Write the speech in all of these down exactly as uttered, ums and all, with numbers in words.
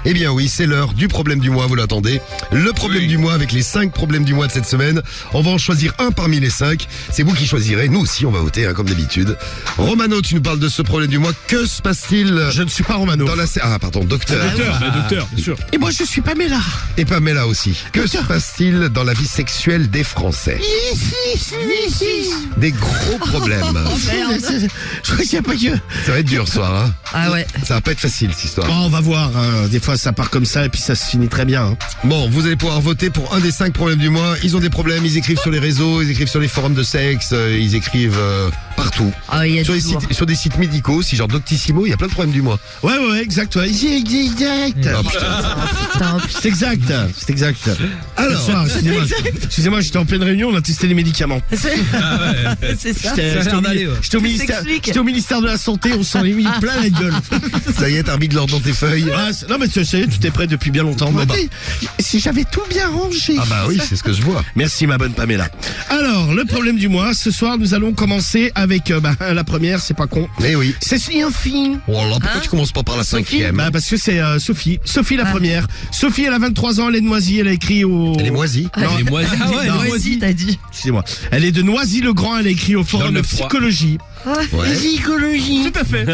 Eh bien oui, c'est l'heure du problème du mois, vous l'attendez. Le problème Oui. du mois avec les cinq problèmes du mois de cette semaine. On va en choisir un parmi les cinq. C'est vous qui choisirez. Nous aussi, on va voter, hein, comme d'habitude. Romano, tu nous parles de ce problème du mois. Que se passe-t-il Je ne suis pas Romano. dans la... sé- Ah, pardon, docteur. Docteur, bah, docteur, bien sûr. Et moi, je suis Pamela. Et Pamela aussi. Que se passe-t-il dans la vie sexuelle des Français? Des gros problèmes. Je crois qu'il n'y a pas que... Ça va être dur ce soir, hein. Ah ouais. Ça va pas être facile, cette histoire. Bon, on va voir. Hein. Des fois, ça part comme ça et puis ça se finit très bien. Hein. Bon, vous allez pouvoir voter pour un des cinq problèmes du mois. Ils ont des problèmes, ils écrivent sur les réseaux, ils écrivent sur les forums de sexe, euh, ils écrivent euh, partout. Ah, il y a Sur, les du lourd. sites, sur des sites médicaux aussi, genre Doctissimo, il y a plein de problèmes du mois. Ouais, ouais, ouais, exact. Ouais. Exact. Ah, putain. Putain, C'est exact. C'est exact. Alors, Ce soir, excusez-moi. Excusez-moi, j'étais en pleine réunion, on a testé les médicaments. c'est c'est ça. J'étais j'étais au, d'aller, ouais. j'étais au Ça ministère, s'explique. j'étais au ministère de la Santé, on s'en est mis plein la gueule. ça y est, t'as remis de l'ordre dans tes feuilles. Ah, c'est- non, mais tu sais, tu es prêt depuis bien longtemps. Bon, bah. Si j'avais tout bien rangé. Ah bah oui, c'est ce que je vois. Merci ma bonne Pamela. Alors, le problème du mois, ce soir nous allons commencer avec euh, bah, la première, c'est pas con. Mais oui. C'est Sophie. Oh là, pourquoi Hein tu commences pas par la cinquième? Bah parce que c'est euh, Sophie. Sophie la Ah. première. Sophie elle a vingt-trois ans, elle est de Noisy, elle a écrit au... Elle est moisie. Non, Les moisis. Ah ouais, Non. les Moisi, moisis. t'as dit. excusez-moi. Elle est de Noisy-le-Grand, elle a écrit au forum Dans le de froid. psychologie. Ouais. Psychologie. Tout à fait.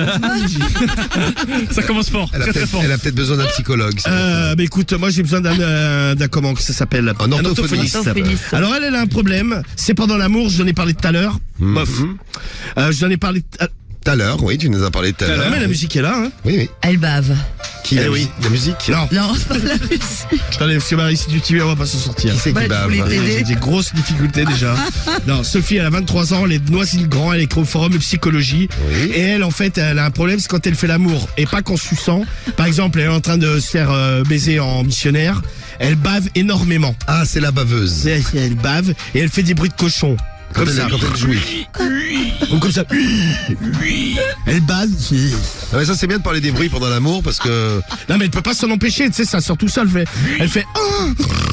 Ça commence fort. Elle a Très très peut-être fort. elle a peut-être besoin d'un psychologue. c'est pour ça. Euh, bah écoute, moi j'ai besoin d'un, euh, d'un comment que ça s'appelle Un orthophoniste. Orthophoniste. Alors elle, elle a un problème. C'est pendant l'amour, je en ai parlé tout à l'heure. Bof. Euh, je en ai parlé. t- ah, Tout à l'heure, oui, tu nous as parlé tout à Tout à l'heure. mais la musique est là. Hein. Oui, oui. Elle bave. Qui Eh la, oui. musique- la musique Non. Non, c'est pas la musique. Attendez, parce que Marie, si tu t'y mets, on va pas s'en sortir. Qui c'est Bah, qui je bave? voulais t'aider. J'ai des grosses difficultés déjà. Non, Sophie, elle a vingt-trois ans, elle est de Noisy-le-Grand, elle est au forum de psychologie. Oui. Et elle, en fait, elle a un problème, c'est quand elle fait l'amour et pas qu'en suçant. Par exemple, elle est en train de se faire euh, baiser en missionnaire. Elle bave énormément. Ah, c'est la baveuse. Elle, elle bave et elle fait des bruits de cochon. Quand Comme elle, ça. quand elle jouit. Ou comme ça. Elle bave. Ah ouais, ça c'est bien de parler des bruits pendant l'amour parce que... Non, mais elle peut pas s'en empêcher, tu sais, ça sort tout seul. Elle fait. Elle fait oh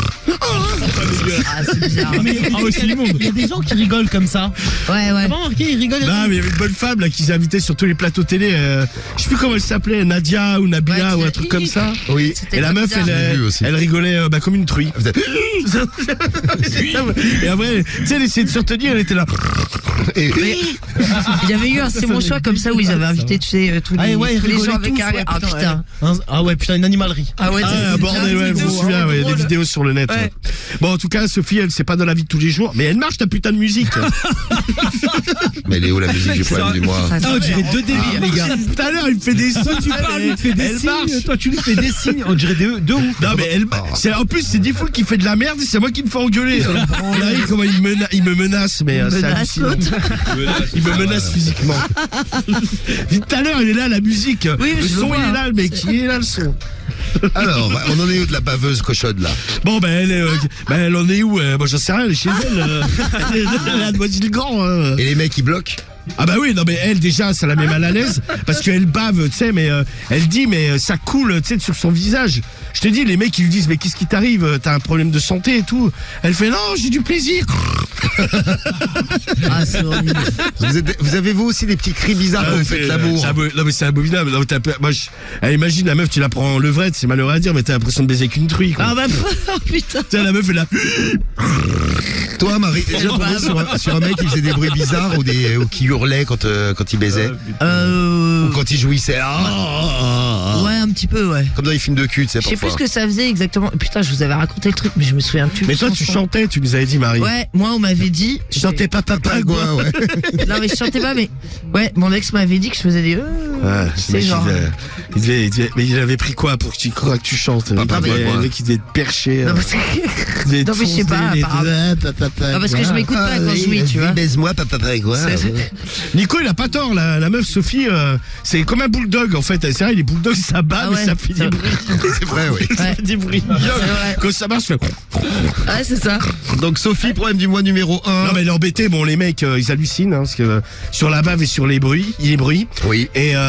Ah, c'est bizarre. Ah ouais, c'est immonde. Il y a des gens qui rigolent comme ça. Ouais, ouais. T'as pas remarqué, ils rigolent. Non, mais il y avait une bonne femme là qu'ils invitaient sur tous les plateaux télé. Euh, je sais plus comment elle s'appelait, Nadia ou Nabila Ouais, ou un qui- truc comme ça. Oui. C'était Et la pas meuf, bizarre. elle, J'ai vu elle, aussi. elle rigolait euh, bah, comme une truie. Vous êtes- Et après, tu sais, elle essayait de se retenir, elle était là. Et- Il y avait eu un C'est mon choix comme ça où ils avaient invité, tu sais, euh, tous les, Ah ouais, ils tous les gens rigolaient avec tous, un ouais, Ah putain, putain. ouais. Un- Ah ouais, putain, une animalerie. Ah ouais, Ah, c'est- un c'est bordel, bien ouais, je me vidéo, souviens, hein, ouais, des drôle. vidéos sur le net. Ouais. ouais. Bon, en tout cas, Sophie, elle, c'est pas dans la vie de tous les jours, mais elle marche ta putain de musique. Mais elle est où la musique du problème du mois? Ça, Ah, on dirait deux débiles, les gars. Tout à l'heure, il me fait des sons, Tu parles, lui, il fait des elle marche. signes. Toi, tu lui fais des signes. On dirait deux, deux ouf. Non mais elle, c'est en plus c'est Diffoul qui fait de la merde et c'est moi qui me fais engueuler. Là, il- comment il, mena- il me menace mais euh, c'est menace hallucinant. l'autre. Il me menace physiquement. Tout à l'heure il est là la musique. Oui, mais le je le son vois, il est hein. là le mec, il est là le son. Alors, on en est où de la baveuse cochonne là? Bon ben elle, est, euh, ben, elle en est où euh, Moi j'en sais rien, elle est chez elle. euh, elle est elle est à Noisy-le-Grand. hein. Et les mecs ils bloquent? Ah bah oui, non mais elle déjà ça la met mal à l'aise parce qu'elle bave, tu sais, mais euh, elle dit mais euh, ça coule, tu sais, sur son visage. Je te dis, les mecs ils lui disent mais qu'est-ce qui t'arrive? T'as un problème de santé et tout. Elle fait non, j'ai du plaisir. Ah, c'est horrible. Vous, êtes- vous avez vous aussi des petits cris bizarres quand Ah, vous c'est- faites l'amour? c'est abo- Non mais c'est abominable. Non, mais t'as peur- moi, je- eh, imagine la meuf, tu la prends en levrette, c'est malheureux à dire, mais t'as l'impression de baiser qu'une truie. Quoi. Ah bah, oh, putain. Tu sais, la meuf est là. Toi Marie, t'es déjà tombé sur un, sur un mec qui faisait des bruits bizarres ou, des, ou qui hurlait quand, euh, quand il baisait? Euh. Ou quand il jouissait? Ah, ah, ah, ah. Ouais, un petit peu, ouais. Comme dans les films de cul, tu sais, Je sais plus parfois. ce que ça faisait exactement. Putain, je vous avais raconté le truc, mais je me souviens plus. Mais de toi, la tu chanson. chantais, tu nous avais dit, Marie. Ouais, moi, on m'avait dit. Tu chantais pas papa, quoi. Pingouin, ouais. Non, mais je chantais pas, mais. Ouais, mon ex m'avait dit que je faisais des. Euh, Ouais, c'est j'imagine, genre. euh, il devait- il devait- mais il avait pris quoi pour que tu crois que tu chantes? Papa, Il devait- moi. Le mec, il devait te percher. Non, euh, parce que, il devait te non, mais je sais pas, foncer, les- apparemment. ta, ta, ta, non, parce que je quoi. m'écoute pas quand je jouis, tu vois. Baise-moi, papa, quoi. C'est- Nico, il a pas tort, la, la meuf Sophie, euh, c'est comme un bulldog en fait. C'est vrai, les bulldogs ça bat, Ah mais ouais, ça fait c'est des vrai. bruits. C'est vrai, oui. Ça fait des bruits. C'est vrai. Quand ça marche, ça fait. Ouais, c'est ça. Donc Sophie, problème du mois numéro un. Non, mais elle est embêtée. Bon, les mecs, euh, ils hallucinent, hein, parce que euh, sur la bave et sur les bruits, les bruits. Oui. Et, euh,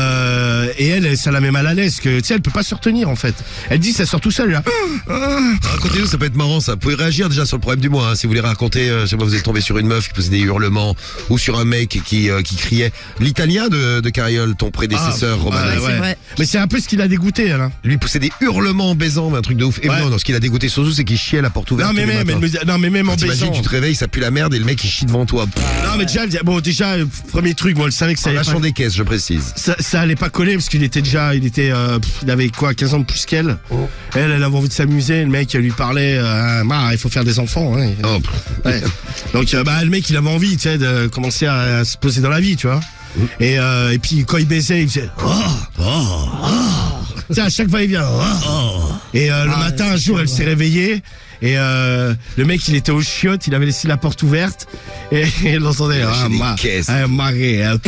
euh, et elle, ça la met mal à l'aise, que tu sais, elle peut pas se retenir en fait. Elle dit, ça sort tout seul, là. Racontez-nous, ça peut être marrant ça. Vous pouvez réagir déjà sur le problème du mois. Hein. Si vous voulez raconter, euh, je sais pas, vous êtes tombé sur une meuf qui faisait des hurlements ou sur un mec qui, euh, qui criait. L'italien de, de Cariol, ton prédécesseur, Ah, Romano, ouais, c'est ouais. vrai. Mais c'est un peu ce qui l'a dégoûté, elle. Hein. lui poussait des hurlements en baisant, mais un truc de ouf. Et Ouais. non, non, ce qui l'a dégoûté surtout, c'est qu'il chiait à la porte ouverte. Non mais tous les même, elle matins. me dit- non mais même en T'imagines, baisant. tu te réveilles, ça pue la merde et le mec il chie devant toi. Pff, Non mais déjà, elle dit- bon déjà, euh, premier truc, moi, elle savait que ça En allait lâchant pas, des caisses, je précise. ça, ça allait pas coller parce qu'il était déjà, il était, euh, pff, il avait quoi, quinze ans de plus qu'elle. Elle, elle avait envie de s'amuser. Le mec, elle lui parlait, euh, ah, il faut faire des enfants. Hein. Oh, pff. Ouais. Donc euh, bah le mec, il avait envie, tu sais, de commencer à, à se poser dans la vie, tu vois. Et euh, et puis quand il baisait, il faisait, oh, oh, oh. Tu sais, à chaque fois il vient. Oh, oh. Et euh, le Ah, matin, c'est un jour, chaud, elle ouais. s'est réveillée. Et euh, le mec, il était au chiottes, il avait laissé la porte ouverte. Et, et elle entendait, Il a ah, lâché des ma, caisses. ah, marée, hein.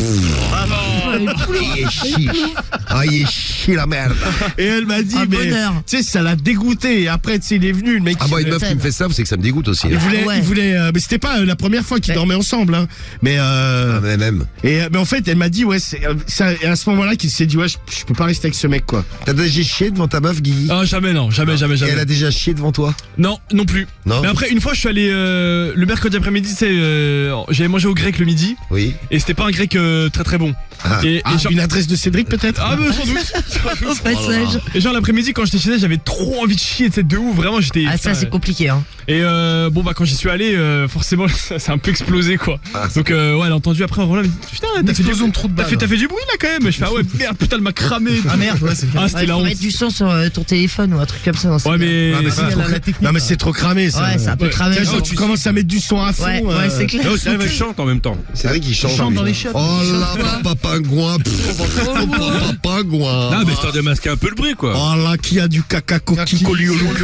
Il est chi. Ah, il est chi la merde. Et elle m'a dit, Un mais bonheur. tu sais, ça l'a dégoûté. Et après, tu sais, il est venu, le mec. Ah, moi, une il, meuf qui me fait ça, c'est que ça me dégoûte aussi. il hein. voulait, Ah ouais. il voulait, euh, mais c'était pas euh, la première fois qu'ils Ouais. dormaient ensemble, hein. Mais euh, Ah, mais même. et euh, mais en fait, elle m'a dit, ouais, c'est euh, ça- et à ce moment-là qu'il s'est dit, ouais, je, je peux pas rester avec ce mec, quoi. T'as déjà chié devant ta meuf, Guigui Ah, jamais, non, jamais, jamais, Et jamais. elle a déjà chié devant toi Non, non plus. Non Mais après, une fois, je suis allé euh, le mercredi après-midi, c'est, euh, j'avais mangé au grec le midi, Oui. et c'était pas un grec euh, très très bon. Ah. Et, et Ah, genre, une adresse de Cédric, peut-être? ah, mais sans doute. Au passage. Et genre l'après-midi, quand j'étais chez elle, j'avais trop envie de chier, tu sais, de ouf. Vraiment, j'étais. Ah, ça, putain, c'est compliqué, hein. Et euh, bon bah quand j'y suis allé, euh, forcément ça s'est un peu explosé quoi. Ah, Donc euh, ouais, elle a entendu après Roland, elle m'a dit putain t'as fait, du... explosion de trou de t'as balle. fait, t'as fait du bruit là quand même. Je fais ah ouais merde putain elle m'a cramé. Ah merde, ouais, c'est Ah Ouais, c'était la faut honte. mettre du son sur euh, ton téléphone ou un truc comme ça. dans ces Ouais cas. mais, Ah, mais Ah, c'est la- trop, la technique, non mais là. c'est trop cramé, ça. Ouais, c'est un peu Ouais. cramé. Tu sais, quand tu commences à mettre du son à fond. Ouais, ouais, euh, c'est clair. non, ça va- Tu chantes en même temps. C'est vrai qu'il chante. chante lui. dans les chiottes. Oh là, papa pingouin. Papa pingouin. Non, mais histoire de masquer un peu le bruit, quoi. Oh là, qui a du caca coquille collé au cul.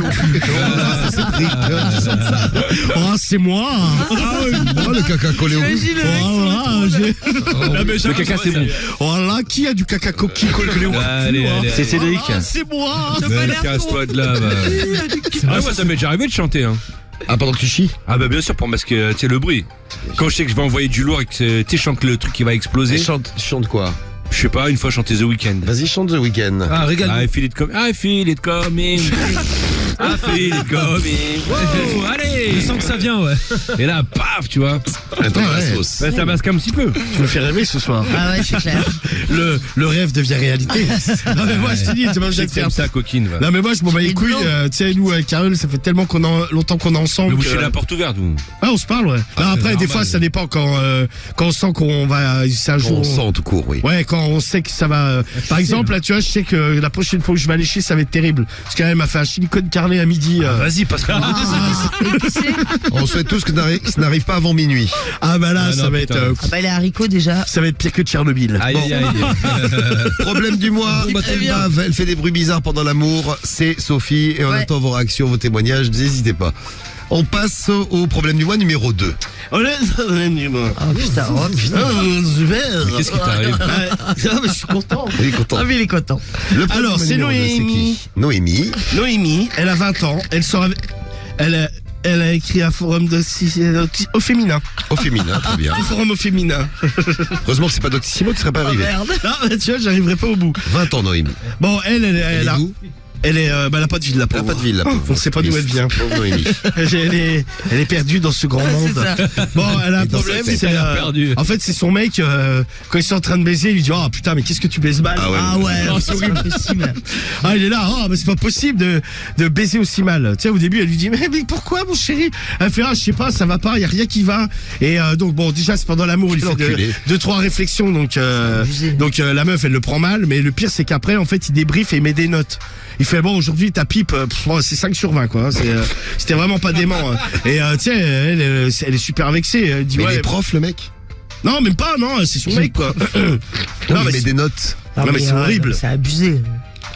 Oh, c'est moi. Ah ouais, oh, le caca collé au cul. Oh là, j'ai- Non, mais j'avoue, Le caca, ça, c'est bon. oh là, qui a du caca coquille collé au cul? Allez, allez, C'est Cédric. Oh là, c'est moi. allez. Casse-toi de là, bah. Ah, moi, ça m'est déjà arrivé de chanter, hein. Ah, pendant que tu chies Ah, bah, bien sûr, pour masquer, euh, tu sais, le bruit. Quand je sais que je vais envoyer du lourd et que, euh, tu sais, je chante le truc qui va exploser. Chante, chante quoi Je sais pas, une fois, chanter The Weeknd. Vas-y, chante The Weeknd. Ah, régale. I feel it coming. I feel it coming. I feel it coming. Wow, allez. Je sens que ça vient ouais. Et là, paf, tu vois. Attends, la ouais. sauce. Bah, ça masque un petit peu. Tu me fais rêver ce soir. Ah ouais, c'est clair. Le, le rêve devient réalité. Non mais moi je te dis, tu vois, Je sais j'ai que fait t'aimes ça, coquine, va. Non mais moi je m'en bats les Mais couilles, non. euh, tu sais nous avec Carole ça fait tellement qu'on en, longtemps qu'on est ensemble. Mais vous que- chez la porte ouverte, vous. Ah on se parle ouais. Non, après des normal. fois ça dépend quand euh, quand on sent qu'on va c'est un jour. On sent tout court, oui. Ouais, quand on sait que ça va. euh, Par exemple, là, tu vois, je sais que la prochaine fois où je vais aller chier, ça va être terrible. Parce qu'elle m'a fait un silicone carné à midi. euh. Vas-y, parce que. Et qui c'est On souhaite tous que n'arrive- que ça n'arrive pas avant minuit. Ah bah là, Ah, ça non, va putain. être. euh, Ah bah les haricots déjà. Ça va être pire que Tchernobyl. Aïe, Bon. aïe, aïe. Problème du mois, Très elle bien. bave, elle fait des bruits bizarres pendant l'amour, c'est Sophie, et on Ouais. attend vos réactions, vos témoignages, n'hésitez pas. On passe au problème du mois numéro deux. Oh là, ça va être du bon. Oh putain, oh putain. Oh, super. Qu'est-ce qui t'arrive? Ah, mais je suis content. Il est content. Ah mais il est content. Le problème Alors, c'est numéro deux, c'est Noémie. qui Noémie. Noémie, elle a vingt ans. Elle sort avec. Elle a, elle a écrit un forum de, au féminin. Au féminin, très bien. Un forum au féminin. Heureusement que c'est pas Doctissimo qui serait pas Oh arrivé. merde. Non, tu vois, j'arriverai pas au bout. vingt ans, Noémie. Bon, elle, elle, elle, Elle est a. d'où Elle est, euh, bah, elle a pas de ville, la Elle a pauvre. pas de ville, la pauvre. On sait pas d'où elle vient. Pauvre Noémie. Elle est, elle est perdue dans ce grand Ouais, monde. c'est ça. Bon, elle a un Et dans problème, sa tête. c'est Elle a euh, perdu. en fait c'est son mec euh, quand ils sont en train de baiser, il lui dit oh putain mais qu'est-ce que tu baises mal. Ah ouais, Ah ouais, Oh, c'est pas possible. Ah, il est là, oh mais c'est pas possible de, de baiser aussi mal. Tu sais au début elle lui dit mais, mais pourquoi mon chéri. Elle fait ah je sais pas ça va pas, y a rien qui va. Et euh, donc bon déjà c'est pendant l'amour il Quel fait deux, enculé. deux trois réflexions donc euh, abusé. donc euh, la meuf elle le prend mal mais le pire c'est qu'après en fait il débriefe et il met des notes. Il fait bon aujourd'hui ta pipe euh, pff, bon, c'est cinq sur vingt quoi, hein, c'est euh, c'était vraiment pas dément. Hein. Et euh, tu sais elle, elle, elle est super vexée, elle dit Mais il ouais est prof, le mec. non même pas non c'est son mec quoi. Non, Non, il mais met c'est- des notes. Non, mais c'est ouais, horrible. C'est abusé.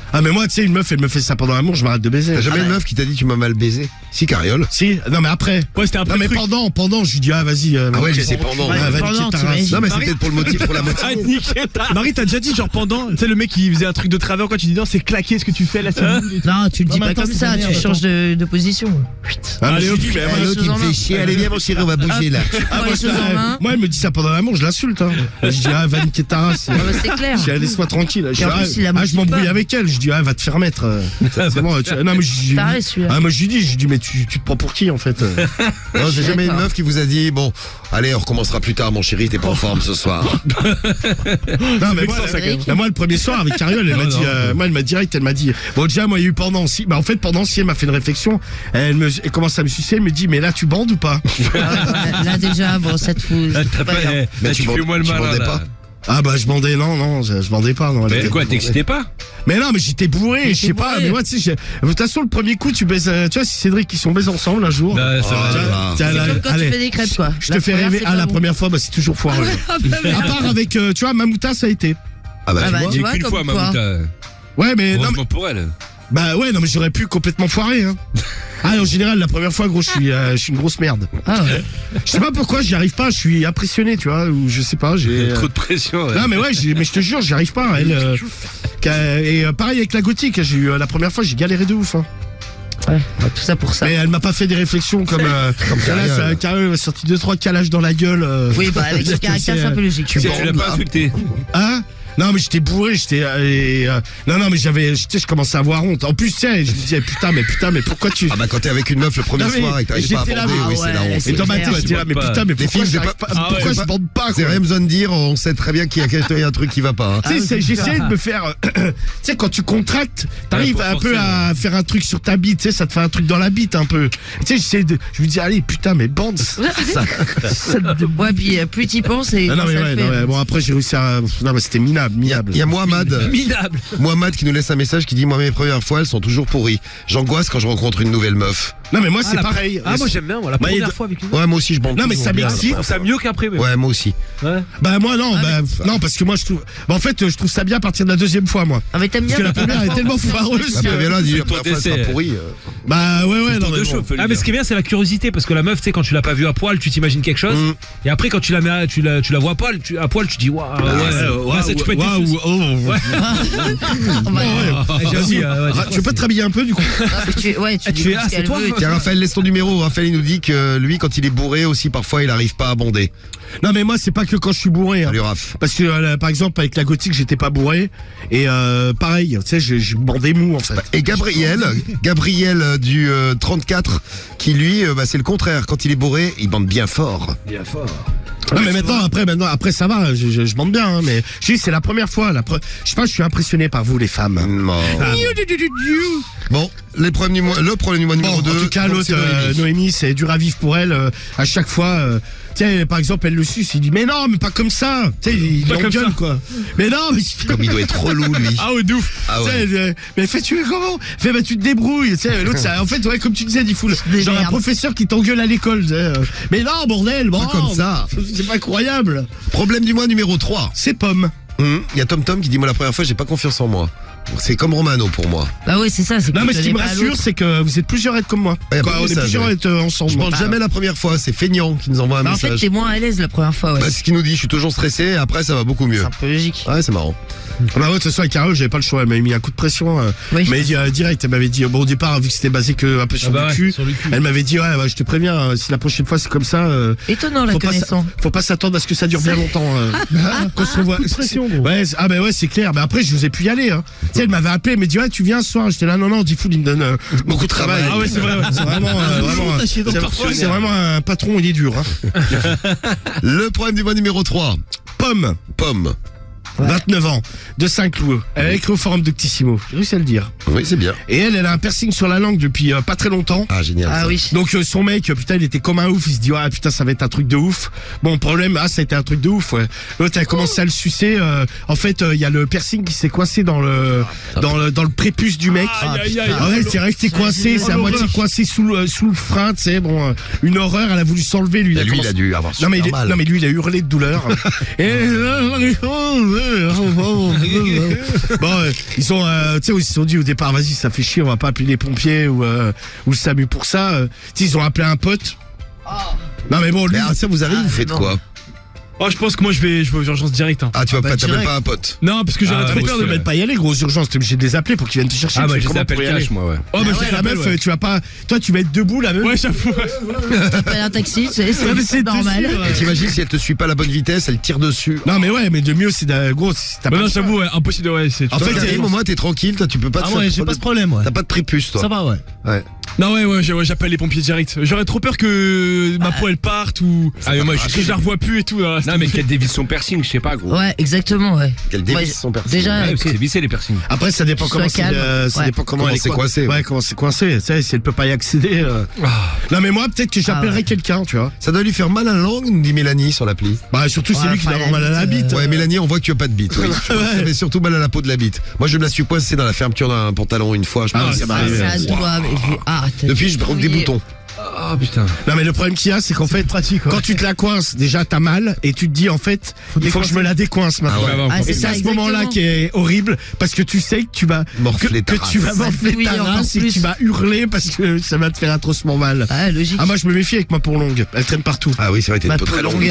Ah mais moi tu sais une meuf elle me fait ça pendant l'amour, je m'arrête de baiser. T'as jamais une meuf qui t'a dit tu m'as mal baisé? Si, Cariole. Si, non mais après. Ouais, c'était un Non peu mais truc. pendant, pendant, je lui dis ah vas-y. euh, Ah ouais, ok. lui, c'est pendant. Ouais, Ouais, va pendant, niquer ta t'imagines. race. Non mais c'est peut-être pour le motif, pour la moitié. Marie, t'as déjà dit genre pendant, tu sais le mec qui faisait un truc de travers quoi, tu dis non c'est claqué ce que tu fais là, c'est nul et tout. Non, tu le dis Non, mais pas attends, comme c'est ça, ta tu merde, changes de, de position. Putain. Ah, mais Allez, je hop, dis, mais, ouais, euh, L'autre il me fait chier, allez viens mon chéri, on va bouger là. Prends les choses en main. Moi elle me dit ça pendant l'amour, je l'insulte. Hein. Je dis ah va niquer ta race. Ah bah, c'est clair. Je dis ah, laisse-moi tranquille. Je dis, Et en ah, plus, il la ah, je motive m'embrouille pas. avec elle. Je dis ah va te faire mettre. euh. C'est bon. Tu... Non mais je, T'as raison, celui-là. ah moi je lui dis, je lui dis mais tu, tu te prends pour qui en fait? euh Non, j'ai jamais une D'accord. meuf qui vous a dit bon, allez, on recommencera plus tard, mon chéri, t'es pas en forme ce soir. Non mais moi, vexant, ça, quand même. là, moi le premier soir avec Cariole, elle m'a Non, dit, non. euh, moi elle m'a direct, elle m'a dit, bon déjà moi il y a eu pendant si, bah en fait pendant si elle m'a fait une réflexion, elle me, elle commence à me sucer, elle me dit mais là tu bandes ou pas? Ah, là, là, déjà, bon, ça te fout. Là, t'as c'est pas pas- grave. eh, Mais là, tu tu bande- fais moi le tu malin. bandais là. pas Ah bah je bandais non non, je, je bandais pas non. elle Mais était- quoi, t'excitais pas? Mais non mais j'étais bourré, je sais pas, bourré. mais moi tu sais, j'ai- de toute façon le premier coup tu baises, euh, tu vois si Cédric ils sont baisés ensemble un jour. Bah, c'est Oh vrai. là là. Tiens, C'est là, comme quand allez, tu fais des crêpes, quoi. je te La fais première, rêver. c'est Ah pas la bon. première fois bah c'est toujours foireux. Ah bah, À merde. part avec, euh, tu vois Mamouta ça a été. Ah bah, Ah tu bah, vois. tu J'ai vois, qu'une comme fois, quoi. Mamouta. Ouais mais non, mais- Heureusement pour elle. bah ouais non mais j'aurais pu complètement foirer. Hein. Ah en général la première fois gros je suis, euh, je suis une grosse merde. Ah ouais. Je sais pas pourquoi j'y arrive pas, je suis impressionné, tu vois, ou je sais pas, j'ai. Trop de pression. ouais. Non mais ouais, j'ai- mais je te jure, j'y arrive pas. Elle, euh, qu'a- et euh, pareil avec la gothique, j'ai eu euh, la première fois, j'ai galéré de ouf. Hein. Ouais, bah, tout ça pour ça. Mais elle m'a pas fait des réflexions comme euh, comme Cariole. Cariole, Cariole m'a sorti deux trois calages dans la gueule. euh. Oui, bah, avec ce caractère, c'est un peu logique. Tu tu l'as pas insulté. Hein? Non mais j'étais bourré, j'étais euh, et, euh, non non mais j'avais, tu sais, je commençais à avoir honte. En plus tu sais, je me disais putain mais putain mais pourquoi tu. Ah bah quand t'es avec une meuf le premier Non, mais soir et que t'arrives pas à j'étais là, bander, mais- oui Ah c'est la ouais, honte. c'est Et dans ma clair. tête j'étais là mais Pas. putain mais Les pourquoi filles, j'arrive j'ai pas, pas- pourquoi Ah ouais, je bande pas C'est quoi. rien besoin de dire, on sait très bien qu'il y a quelque- il y a un truc qui va pas. hein. Tu sais, Ah oui, c'est- c'est j'essayais ça. de me faire, euh, tu sais, quand tu contractes, t'arrives pour un peu forcer, à faire un truc sur ta bite, tu sais, ça te fait un truc dans la bite un peu. Tu sais, j'essaie de, je me dis, allez, putain, mais bande. Ça, ça te- Ouais, puis euh, plus t'y penses et non, non, moins mais ça ouais, le non, fait. ouais, bon, après, j'ai réussi à, non, mais c'était minable, Il y a, minable. il y a Mohamed, Minable. Mohamed qui nous laisse un message qui dit moi mes premières fois elles sont toujours pourries. J'angoisse quand je rencontre une nouvelle meuf. Non, mais moi, Ah, c'est la- pareil. Ah, moi j'aime bien, moi, la Bah, il première doit- fois avec une. Ouais moi aussi je bande. Non, mais toujours ça bien, m'excite. la Je première trouve ça mieux qu'après, mais. fois. Ouais moi aussi. Ouais. Bah, moi, non, Ah, bah, non, parce que moi, je trouve, bah, en fait, je trouve ça bien à partir de la deuxième fois, moi. Ah, mais t'aimes bien Parce que la première est tellement foireuse La que- première là dit la ton première fois elle sera décès. pourrie. euh. Bah, ouais, ouais, non, Tour mais de bon. chauffe, faut le Ah mais dire. ce qui est bien c'est la curiosité parce que la meuf tu sais quand tu l'as pas vue à poil tu t'imagines quelque chose Mm. et après quand tu la mets à- tu la tu la vois pas tu- à poil tu dis waouh ouais, Ouais, ouais, ça, tu peux être waouh, déçu. oh, Ouais. Ah, bah, Ah, j'ai Vas-y, dit, euh, ouais, ah, tu veux pas te rhabiller un peu, du coup? ah, mais tu, ouais, tu Ah, dis tu es- ce ah, c'est qu'elle toi, veut. Tiens Raphaël laisse ton numéro. Raphaël il nous dit que lui quand il est bourré aussi parfois il arrive pas à bonder. Non, mais moi, c'est pas que quand je suis bourré, hein. Salut Raph. Parce que euh, par exemple avec la gothique j'étais pas bourré et euh, pareil tu sais je, je bandais mou en fait. Et Gabriel, Gabriel euh, du euh, trente-quatre, qui lui, euh, bah, c'est le contraire. Quand il est bourré, il bande bien fort. Non mais maintenant après maintenant après ça va je, je, je bande bien hein, mais je dis c'est la première fois la pre... je sais pas je suis impressionné par vous les femmes. Non. Ah. Bon, les problèmes du mois, le problème du mois Bon, numéro en deux. tout cas donc, l'autre c'est euh, Noémie. Noémie c'est dur à vivre pour elle euh, à chaque fois euh, tiens par exemple elle le suce il dit mais non mais pas comme ça tu sais il, il Pas comme engueule ça. quoi mais non mais Comme il doit être relou lui. ah ouais de ouf Ah tu sais, ouais. euh, mais fais tu comment fais bah tu te débrouilles tu sais l'autre ça en fait ouais comme tu disais il faut le- Des genre un merdes. professeur qui t'engueule à l'école tu sais, euh, mais non bordel bon comme ça. c'est pas incroyable Problème du mois numéro trois. c'est pomme. Hum, Il y a Tom Tom qui dit moi la première fois j'ai pas confiance en moi. C'est comme Romano pour moi. Bah ouais, c'est ça. c'est que Non tu mais ce qui connais me pas rassure l'autre. c'est que vous êtes plusieurs à être comme moi. Ouais, y a Quoi, pas on de est message, plusieurs à ouais. être euh, ensemble. Je bande jamais la première fois, c'est Feignant qui nous envoie un Bah, en fait, message. t'es moins à l'aise la première fois, ouais. Bah, c'est ce qu'il nous dit, je suis toujours stressé, et après ça va beaucoup mieux. C'est un peu logique. Ouais, c'est marrant. Bah ouais, de toute façon avec Carole j'avais pas le choix, elle m'avait mis un coup de pression. euh, Oui. Elle m'avait dit euh, direct, elle m'avait dit bon au départ vu que c'était basé que un peu sur Ah bah le ouais, cul. sur le cul. Elle m'avait dit ouais, ouais, je te préviens euh, si la prochaine fois c'est comme ça euh, Étonnant, la faut pas, connaissant. s'a- faut pas s'attendre à ce que ça dure bien longtemps. euh, qu'on se revoit. Ouais, c'est- ah bah ouais c'est clair. Mais après je vous ai pu y aller. Hein. Tu sais elle m'avait appelé, elle m'a dit ouais tu viens ce soir. J'étais là non non, Diffoul il me donne euh, beaucoup de travail. Ah ouais, c'est vrai. C'est vraiment euh, vraiment. euh, c'est- C'est vraiment un patron il est dur. Hein. Le problème du mois numéro trois. Pomme. Pomme. vingt-neuf ans, de Saint-Cloud. Elle a écrit au forum d'Octissimo. J'ai réussi à le dire. Oui, c'est bien. Et elle, elle a un piercing sur la langue depuis euh, pas très longtemps. Ah, génial. Ah ça. oui. Donc euh, son mec, euh, putain, il était comme un ouf. Il se dit, ah putain, ça va être un truc de ouf. Bon, problème, ah, ça a été un truc de ouf. Ouais. L'autre, elle a commencé à le sucer. euh, en fait, euh, il y a le piercing qui s'est coincé dans le dans le dans le prépuce du mec. Aïe, aïe, aïe. Ah ouais, c'est resté coincé, c'est à moitié coincé sous le sous le frein, tu sais. Bon, euh, une horreur. Elle a voulu s'enlever lui. Et lui, il commencé- a dû avoir non mais, il, super mal. non mais lui il a hurlé de douleur. Et Bon, euh, ils ont, euh, tu sais, ils se sont dit au départ, vas-y, ça fait chier, on va pas appeler les pompiers ou, euh, ou le SAMU pour ça. Euh, tu sais, ils ont appelé un pote. Non mais bon, lui, Mais ah, ça vous arrive, Ah, vous faites non. quoi? Oh, je pense que moi je vais, je vais aux urgences direct. Hein. Ah, tu vas bah, pas, t'appelles direct. pas un pote. Non, parce que j'aurais Ah, trop t'as peur peur de de mettre. même pas y aller, grosses urgences. T'es obligé de les appeler pour qu'ils viennent te chercher. Ah, Tu bah, fais je les comment appelle pour y cash, aller? moi, ouais. Oh, bah, Ah je ouais, les La appelle, meuf, ouais. tu vas pas. Toi, tu vas être debout, la meuf. Ouais, j'avoue. T'appelles un taxi, c'est Non, mais c'est c'est normal. dessus, ouais. Et t'imagines si elle te suit pas à la bonne vitesse, elle tire dessus. Non, mais ouais, mais de mieux, c'est de, gros, si t'as Bah pas non, de choix. j'avoue, ouais, impossible de. Ouais, c'est. En En fait, fait, Karim, au moins, t'es tranquille, toi, tu peux pas te Ah faire ouais, trop j'ai pas de- ce problème, ouais. T'as pas de prépuce, toi. Ça va, ouais. Ouais. Non, ouais, ouais, j'ai- ouais, j'appelle les pompiers direct. J'aurais trop peur que ma peau elle parte ou. Ah, mais moi, je que je la revois plus et tout. Là, Non, mais qu'elle dévisse son piercing, je sais pas, gros. Ouais, exactement, ouais. Qu'elle Ouais, dévisse son personnage. Déjà, Ouais, parce que que- c'est vissé, les piercings. Après, ça dépend Sois comment c'est, calme. euh, ça Ouais. dépend comment, Comment elle est c'est coin- coincé, ouais. Ouais, comment c'est coincé. Tu sais, si elle peut pas y accéder. euh. Non, mais moi, peut-être que j'appellerai Ah ouais. quelqu'un, tu vois. Ça doit lui faire mal à la langue, nous dit Mélanie sur l'appli. Bah, surtout, c'est Ouais, lui qui doit enfin, avoir mal à la la bite, bite. Ouais, Mélanie, on voit que tu as pas de bite. Oui. Je pense que ça fait surtout mal à la peau de la bite. Moi, je me la suis coincée dans la fermeture d'un pantalon une fois. Je Ah, pense. ça que m'arrive. c'est- ça doit. mais vous- Ah, t'as- Depuis, je prends des Oui. boutons. Ah, putain. Non, mais le problème qu'il y a, c'est qu'en fait, pratique, ouais. quand tu te la coinces, déjà, t'as mal, et tu te dis, en fait, il faut que je me la décoince maintenant. Ah ouais. avant, Ah, Et c'est c'est ça, à ce moment-là exactement. qui est horrible, parce que tu sais que tu vas Morfler que, ta que tu vas race. morfler Oui, ta encore race et que plus. tu vas hurler parce que ça va te faire atrocement mal. Ah, logique. Ah, moi, je me méfie avec ma peau longue. Elle traîne partout. Ah oui, c'est vrai, t'es Ma une peau peau très longue. longue.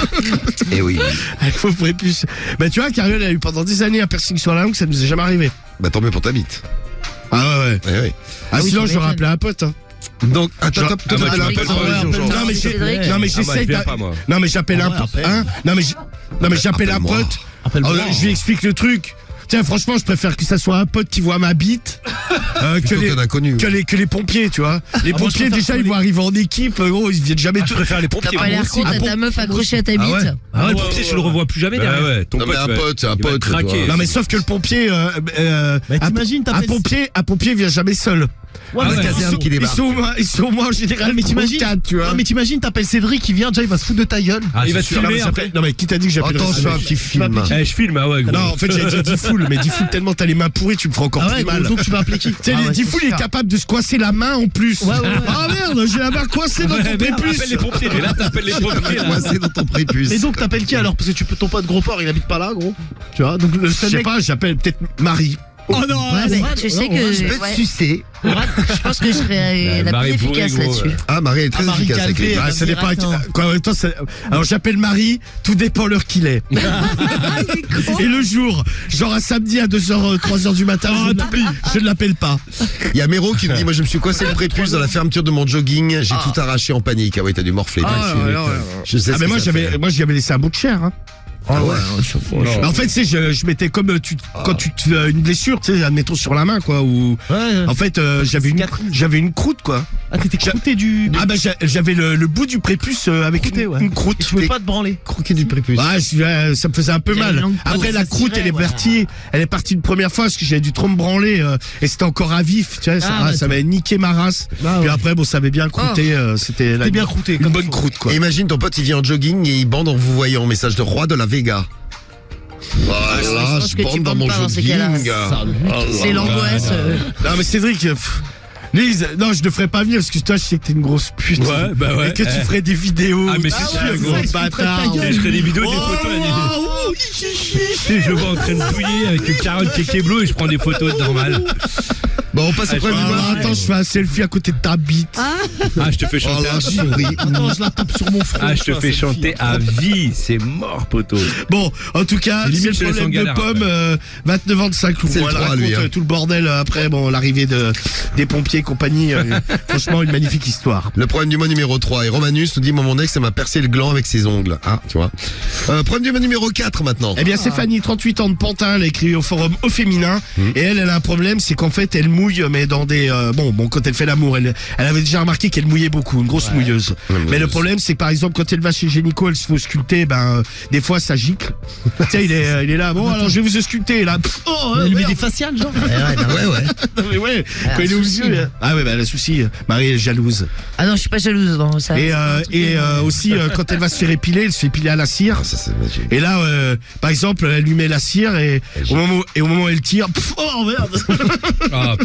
Et oui. Il faut plus. Bah, tu vois, Cariole a eu pendant des années un piercing sur la langue, ça nous est jamais arrivé. Bah, tant mieux pour ta bite. Ah ouais, ouais. Ouais, ouais. Ah, oui, sinon, tu j'aurais m'étonnes. appelé un pote. Hein. Donc, attends, Genre- attends, toi, Ah, moi, t'appelles un tu pote m'appelles pour pas, les ouais, urgences. Non, mais j'ai- Cédric. non, mais Ah, moi, j'essaie je viens d'a- pas, moi. Non, mais j'appelle un ouais, pote. appelle. Hein non, mais j'- non, mais j'appelle un Appelle-moi. pote. Appelle-moi. Oh, je lui explique le truc. Tiens, franchement, je préfère que ça soit un pote qui voit ma bite euh, que, Plutôt les, qu'un inconnu. que, les, que les pompiers, tu vois. Les moi, je pompiers, préfère déjà, que ils les- vont arriver en équipe. euh, Gros, ils viennent jamais Je tout. préfère les T'as pompiers. pas moi l'air aussi. con, t'as Ah bon ta meuf accrochée à ta bite. Ah ouais. Ah ouais, le pompier, tu le revois plus jamais Bah derrière. ouais. Ton Non, mais pote, un ouais. pote, c'est un Il va pote. craquer. toi. Non, mais sauf que le pompier. Euh, euh, Mais un, t'imagines, un t'appelles- pompier, un pompier vient jamais seul. Ouais, Ah mais ouais, ils caserne sont- qui Ils débarque. sont, au moins- ils sont au moins en général mais trois ou t'imagines, quatre, tu vois. non, mais t'imagines, t'appelles Cédric qui vient, déjà, il va se foutre de ta gueule. Ah, Il va c'est te sûr. Non, mais filmer après. j'appelle- non, mais qui t'a dit que j'appelle Attends, je fais un petit film. Eh, je filme, ah ouais, gros. Non, en fait, j'ai déjà dit full, mais dit full tellement t'as les mains pourries, tu me feras encore Ah plus ouais, mal. gros, donc tu vas appeler qui? Tu sais, Ah les ouais, dit c'est full, il est sûr. capable de se coincer la main en plus. Ouais, ouais, ouais. Ah merde, j'ai la main coincée dans ton Ouais, merde, prépuce. appelle les pompiers. Et là, t'appelles les pompiers. là. Moi, c'est dans ton prépuce. Et donc t'appelles qui alors? Parce que tu peux ton pote gros porc, il habite pas là, gros. Tu vois, donc le Je seul sais mec. pas, j'appelle peut-être Marie. Oh non! Ouais, mais tu sais que. Je peux te ouais, sucer. je pense que je serais la Marie plus bourrée, efficace gros, là-dessus. Ah, Marie elle est très Ah, Marie efficace avec les Calvé, Ah, blagues. ça dépend. direct, hein. Quoi, en même temps, ça- alors j'appelle Marie, tout dépend l'heure qu'il est. Et le jour, genre un samedi à deux heures, trois heures du matin, je, ne l'appelle- je ne l'appelle pas. Il y a Méro qui me dit, moi je me suis coincé le prépuce dans la fermeture de mon jogging, j'ai tout arraché en panique. Ah oui, t'as dû morfler. toi Ah, aussi. ouais, ouais, ouais. Je sais Ah, ce mais que moi ça j'avais, fait. moi j'y avais laissé un bout de chair. Hein. Ah ouais. En fait, tu sais, je, je mettais comme euh, tu, quand tu te fais une blessure, tu sais, admettons sur la main, quoi. Ou Ouais. en fait, euh, j'avais une, Cicatrice. j'avais une croûte, quoi. Ah, t'étais croûté du. du- Ah bah j'a- j'avais le, le bout du prépuce euh, avec Croûté, une, ouais. une croûte. Tu pouvais pas te branler. Croquer du prépuce. Ah, je- euh, ça me faisait un peu J'avais mal. une longue Après peau, la ça croûte, tirait, elle est ouais. partie, elle est partie une première fois parce que j'avais dû trop me branler euh, et c'était encore à vif, tu vois, ça, Ah, bah, ça m'avait niqué ma race. Ah, Puis ouais. après, bon, ça avait bien croûté, euh, c'était là, T'es bien une- croûté, une comme bonne faut. croûte, quoi. Et imagine ton pote il vient en jogging et il bande en vous voyant. Message de Roi de la Vega. Oh là je là, pense je que tu bande dans bandes mon pas dans ces jogging. cas-là. Oh là C'est là. l'angoisse. euh, Non, mais Cédric, euh, pff, Lise, non, je ne ferais pas venir parce que toi, je sais que t'es une grosse pute. Ouais, bah ouais. Et que tu Eh. ferais des vidéos. Ah, mais tu c'est sais, sûr, un gros. gros il se foutrait de ta bâtard. gueule. Je ferai des vidéos, des photos. elle Oh, dit- Tu sais, je le vois en train de douiller avec une carotte Kekeblo et je prends des photos normales. Bon, on passe au Ah, problème je du Alors, mois. attends, je fais un selfie à côté de ta bite. Ah, je te fais Oh chanter. là, à... souris. Attends, je la tape sur mon front. Ah, je te putain, fais cette chanter fille. à vie. C'est mort, poteau. Bon, en tout cas, Limite, c'est je te le laisse en problème de galère, Pomme, après. euh, vingt-neuf ans de Saint-Cloud. C'est le Bon, elle trois, raconte lui, hein. euh, tout le bordel euh, après, bon, l'arrivée de, des pompiers et compagnie. euh, franchement, une magnifique histoire. Le problème du mois numéro trois. Et Romanus nous dit, moi, mon ex, ça m'a percé le gland avec ses ongles. Ah, tu vois. Euh, problème du mois numéro quatre maintenant. Eh bien, c'est Fanny, trente-huit ans de Pantin, elle a écrit au forum au féminin. Et elle, elle a un problème, c'est qu'en fait, elle mouille, mais dans des... euh, bon, bon, quand elle fait l'amour, elle, elle avait déjà remarqué qu'elle mouillait beaucoup, une grosse mouilleuse. Ouais, Mais le problème, c'est que par exemple, quand elle va chez Génico, elle se fait sculpter, ben, euh, des fois, ça gicle. tu sais, il est, euh, il est là, bon, alors je vais vous sculpter, là. Pff, oh, Elle lui met merde. des faciales, genre. Ouais, ouais. Non, mais ouais, Ah, quand il est au souci. milieu. Ah ouais, bah, le souci, euh, Marie est jalouse. Ah non, je suis pas jalouse dans ça. Et, euh, et euh, aussi, euh, quand elle va se faire épiler, elle se fait épiler à la cire. Ah, ça, c'est magique. Et là, euh, par exemple, elle lui met la cire et au moment, et au moment où elle tire, pff, oh merde. Ah, putain.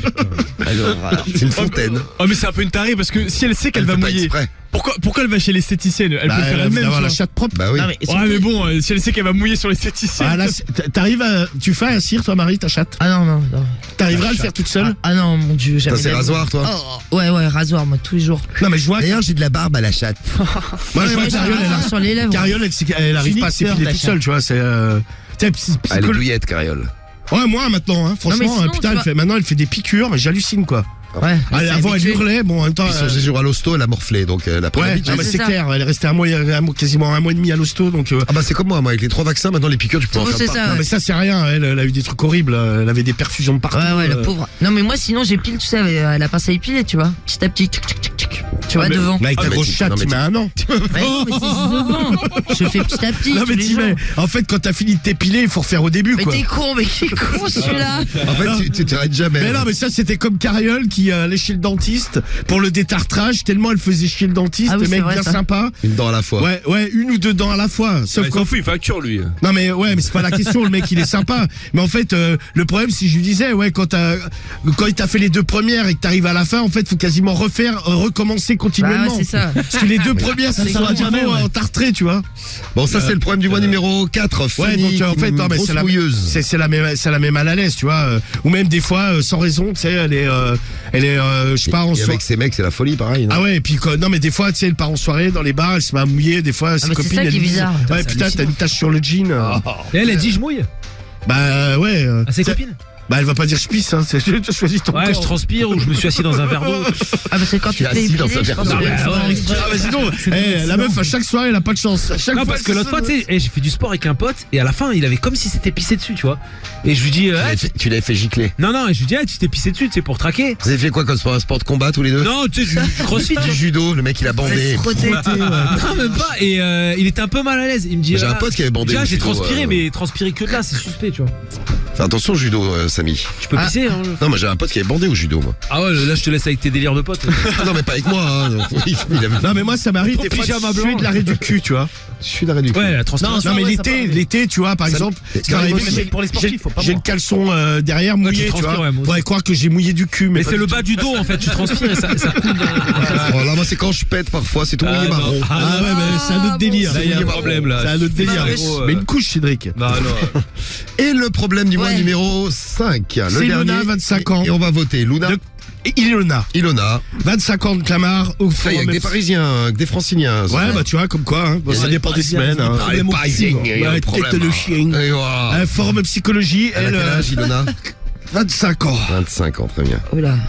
Alors, alors, c'est une fontaine. Oh mais c'est un peu une tarée parce que si elle sait qu'elle Elle va fait pas mouiller, exprès. pourquoi, pourquoi elle va chez l'esthéticienne? Elle Bah, peut le faire elle a envie elle-même. d'avoir tu la vois. chatte propre. Bah oui. Non, mais Ouais mais bon, euh, si elle sait qu'elle va mouiller sur l'esthéticienne. Ah là, c'est- t'arrives à, tu fais un cire, toi, Marie, ta chatte. Ah non, non, non. T'arriveras à le faire toute seule. Ah non, mon dieu, Toi, jamais. c'est de la vie. rasoir, toi. Oh, ouais, ouais, rasoir, moi, tous les jours. Non, mais je vois. D'ailleurs, j'ai de la barbe à la chatte. Moi, je vois Ouais, Cariole, j'ai elle un a- sur les lèvres. Cariole, elle, c'est- elle arrive Unique pas à sœur s'épiler toute d'achat. seule, tu vois. C'est. Euh, tu sais, psy- Elle est psycholo- douillette, Cariole. Ouais, moi maintenant, hein, franchement, sinon, euh, putain, tu elle vois- fait, maintenant elle fait des piqûres, mais j'hallucine quoi. Ouais. Ah, c'est avant elle habitué. hurlait, bon en même temps. Puis son euh, séjour à l'hosto, elle a morflé, donc euh, elle a pris Ouais, l'habitude. non, mais c'est c'est ça. clair, elle est restée un mois, un mois- quasiment un mois et demi à l'hosto, donc. euh, Ah bah c'est comme moi, moi avec les trois vaccins, maintenant les piqûres tu peux en Ouais, faire c'est partout. ça. Non, mais ça c'est rien, elle, elle a eu des trucs horribles, elle avait des perfusions de partout. Ouais, ouais, la euh, pauvre. Non, mais moi, sinon, j'épile, tu sais, avec, euh, la pince à épiler, tu vois. Petit à petit, tchic, tchic, tchic, tchic. Tu vois, mais- devant. Mais avec Ah, ta mais grosse tu- chatte, non, mais tu tu- mets un an. Ouais, non, mais c'est devant. Je fais petit à petit. Non, tous mais les t'y jours. mets. En fait, quand t'as fini de t'épiler, il faut refaire au début, Mais quoi. t'es con, mais qui est con celui-là. En fait, tu- tu t'arrêtes jamais. Mais non, mais ça c'était comme Cariole qui euh, allait chez le dentiste pour le détartrage, tellement elle faisait chier le dentiste, Ah oui, le mec c'est vrai, bien ça. sympa. Une dent à la fois. Ouais, ouais, une ou deux dents à la fois. Sauf Il qu'en s'en fout, il facture lui. Non mais ouais, mais c'est pas la question. Le mec il est sympa. Mais en fait, euh, le problème, si je lui disais, ouais, quand t'as, quand il t'a fait les deux premières et que t'arrives à la fin, en fait, faut quasiment refaire, euh, recommencer Bah continuellement. ouais, c'est ça. Parce que les deux premières, ça C'est sera comme du jamais, niveau ouais. en tartré, tu vois. Bon, ça c'est le problème du mois numéro quatre. Ouais, Fanny, donc euh, en qui- fait, non, mais grosse c'est la, mouilleuse. c'est, c'est la même, ça la met mal à l'aise, tu vois. euh, ou même des fois, euh, sans raison, tu sais, elle est, euh, elle est, euh, je sais pas, en Et soirée. avec ces mecs, c'est la folie, pareil. non Ah ouais, et puis quoi, non mais des fois, tu sais, elle part en soirée dans les bars, elle se met à mouiller, des fois, ses mais c'est copines, ça elles qui est disent, bizarre. ouais, putain, t'as une tache sur le jean. euh. Et elle a dit je mouille Bah ouais. euh, à ses c'est- copines. Bah elle va pas dire je pisse, hein, c'est, tu choisis ton Ouais, je corps. transpire ou je me suis assis dans un verre d'eau. Ah, parce que quand tu te fais assis dans épiler, un je pense verre que d'eau. c'est Ah, souvent ouais. exprès. Ah bah sinon, eh, la meuf à chaque soirée elle a pas de chance. À chaque Non, fois parce que l'autre fois, tu sais, eh, j'ai fait du sport avec un pote et à la fin, il avait comme si c'était pissé dessus, tu vois. Et je lui dis, euh, Tu ah, l'avais fait- Tu l'avais fait gicler. non, non, et je lui dis, ah, tu t'es pissé dessus, c'est pour traquer. Vous avez fait quoi comme sport, un sport de combat tous les deux? Non, tu sais, du, du crossfit. Du judo, le mec il a Vous êtes bandé. frotté. Non, même pas. Et euh, il était un peu mal à l'aise. Il me dit, J'ai un ah, pote qui avait bandé. déjà, au j'ai judo, transpiré, euh, mais transpirer que de là, c'est suspect, tu vois. Fais attention au judo, euh, Samy. Tu peux Ah. pisser, hein. je- Non, moi j'ai un pote qui avait bandé au judo, moi. Ah ouais, là, je te laisse avec tes délires de pote. Ah non, mais pas avec moi, hein. Il avait- Non mais moi ça m'arrive Ton des fois pyjama de blanc. suer de l'arrêt du cul, tu vois. Je suis d'arrêt du cul. Ouais, la transpiration. Non mais ouais, ça l'été, part, l'été, tu vois, par Ça- exemple, ça ça arrive m'arrive, aussi. j'ai- Pour les sportifs, j'ai- faut pas j'ai le moi. caleçon euh, derrière Ouais, tu mouillé, tu transpires, vois. ouais, moi On aussi. pourrait croire que j'ai mouillé du cul, mais, Mais pas c'est du le tout. bas du dos, en fait. Tu transpires et ça, ça coule. dans- Oh là, moi c'est quand je pète parfois, c'est tout Ah, mouillé non. marron. Ah, Ah ouais, mais c'est un autre délire. Là, il y a un Mouillé problème, marron. là. C'est un autre délire. Gros, euh, Mais une couche, Cédric. Non, non. Et le problème du mois Ouais. numéro cinq. Le C'est Ilona, dernier. vingt-cinq ans. Et on va voter. Luna, De- Et Ilona, Ilona. vingt-cinq ans de Clamart, au Ça y est, forum avec des F C. Parisiens, avec des Franciliens. ça. Ouais, bah tu vois, comme quoi, hein. Bon, ça les dépend des Parisiens, semaines. ils ont Hein. des Ah, les Parisiens, il y a un Ouais, problème. tête de chien. Et voilà. Un forum psychologie, Elle a elle, quel euh, âge, Ilona? vingt-cinq ans. vingt-cinq ans, très bien. Oh là.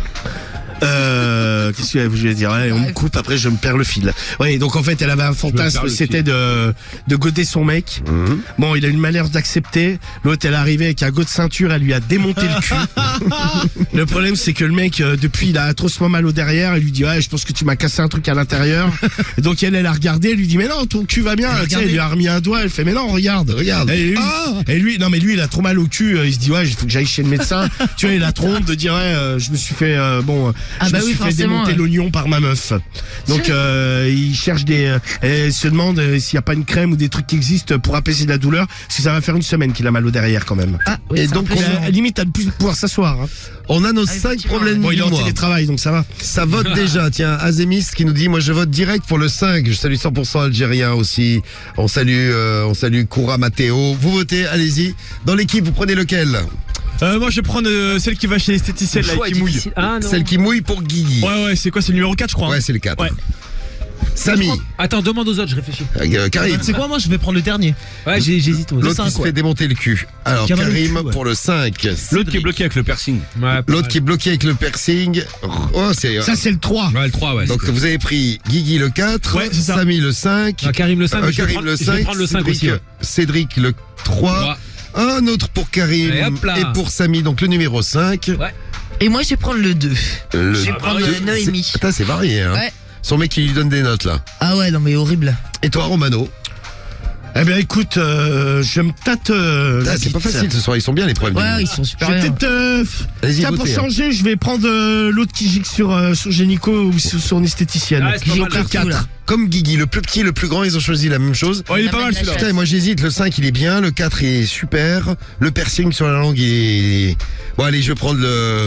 Euh, qu'est-ce que je vais dire? Ouais, on me coupe, après je me perds le fil. Oui, donc en fait, elle avait un fantasme, perds le c'était de, de goder son mec. Mhm. Bon, il a une manière d'accepter. L'autre, elle est arrivée avec un go de ceinture, elle lui a démonté le cul. Le problème, c'est que le mec, euh, depuis, il a atrocement mal au derrière. Elle lui dit, ouais, je pense que tu m'as cassé un truc à l'intérieur. Et donc elle, elle a regardé, elle lui dit, mais non, ton cul va bien. Tu sais, elle lui a remis un doigt, elle fait, mais non, regarde. Regarde. Et lui, Ah et lui, non mais lui, il a trop mal au cul. euh, Il se dit, ouais, il faut que j'aille chez le médecin. Tu vois, il a trop honte de dire, ouais, euh, je me suis fait, euh, bon, euh, Ah je bah me oui, suis fait forcément, démonter ouais. l'oignon par ma meuf. Donc euh, il cherche des, euh, elle se demande euh, s'il n'y a pas une crème ou des trucs qui existent pour apaiser la douleur, parce que ça va faire une semaine qu'il a mal au derrière quand même. Ah, oui, Et c'est donc, un peu Et chiant. à, à limite à ne plus pouvoir s'asseoir. Hein. On a nos Ah, cinq effectivement, problèmes Bon, il du est en mois. télétravail, donc ça va. Ça vote déjà. Tiens, Azémis qui nous dit, moi je vote direct pour le cinq. Je salue cent pour cent algérien aussi. On salue, euh, on salue Koura Matteo. Vous votez, allez-y. Dans l'équipe, vous prenez lequel? Euh, moi je vais prendre euh, celle qui va chez l'esthéticienne là Choix et est qui mouille. difficile. Ah non. Celle qui mouille pour Guigui. Ouais ouais, c'est quoi, c'est le numéro quatre je crois. hein. Ouais, c'est le quatre. Ouais. Samy, Attends, demande aux autres, je réfléchis. euh, Karim. C'est quoi, moi je vais prendre le dernier. Ouais, j'ai- j'hésite. moi. L'autre cinq, qui se ouais. fait démonter le cul. Alors, Qui a mal au Karim cul, ouais. pour le cinq. L'autre qui est bloqué avec le piercing. Ouais, L'autre qui est bloqué avec le piercing. Oh, c'est. Ça c'est le trois. Ouais, le trois, ouais. Donc c'était- vous avez pris Guigui le quatre, Ouais, c'est ça. Samy le cinq, Ah, Karim le cinq, euh, mais je vais Karim prendre- le je vais cinq, prendre le cinq Cédric, aussi, ouais. Cédric le trois, un autre pour Karim Et hop là. et pour Samy, donc le numéro cinq. Ouais. Et moi, je vais prendre le deux. Le... Je vais prendre C'est- euh, Noémie. c'est- Putain, c'est varié, hein. Ouais. Son mec qui lui donne des notes là. Ah ouais, non mais horrible. Et toi, Romano? Eh bien écoute, euh, je me tâte. euh, Ah, la c'est pas bite. facile ce soir, ils sont bien les problèmes. Ouais, du ils monde. sont Je super vais bien. peut-être. Euh, Allez-y, tiens, pour votez, hein. changer, je vais prendre euh, l'autre qui gicle sur, euh, sur Génico ou sur son esthéticienne. Ah, c'est pas Qui mal, gicle le partout, là. quatre. Comme Guigui, le plus petit, le plus grand, ils ont choisi la même chose. Oh, il est La pas mal belle celui-là. Nachette. Putain, moi j'hésite, le cinq il est bien, le quatre il est super, le piercing sur la langue il est... Bon allez, je vais prendre le...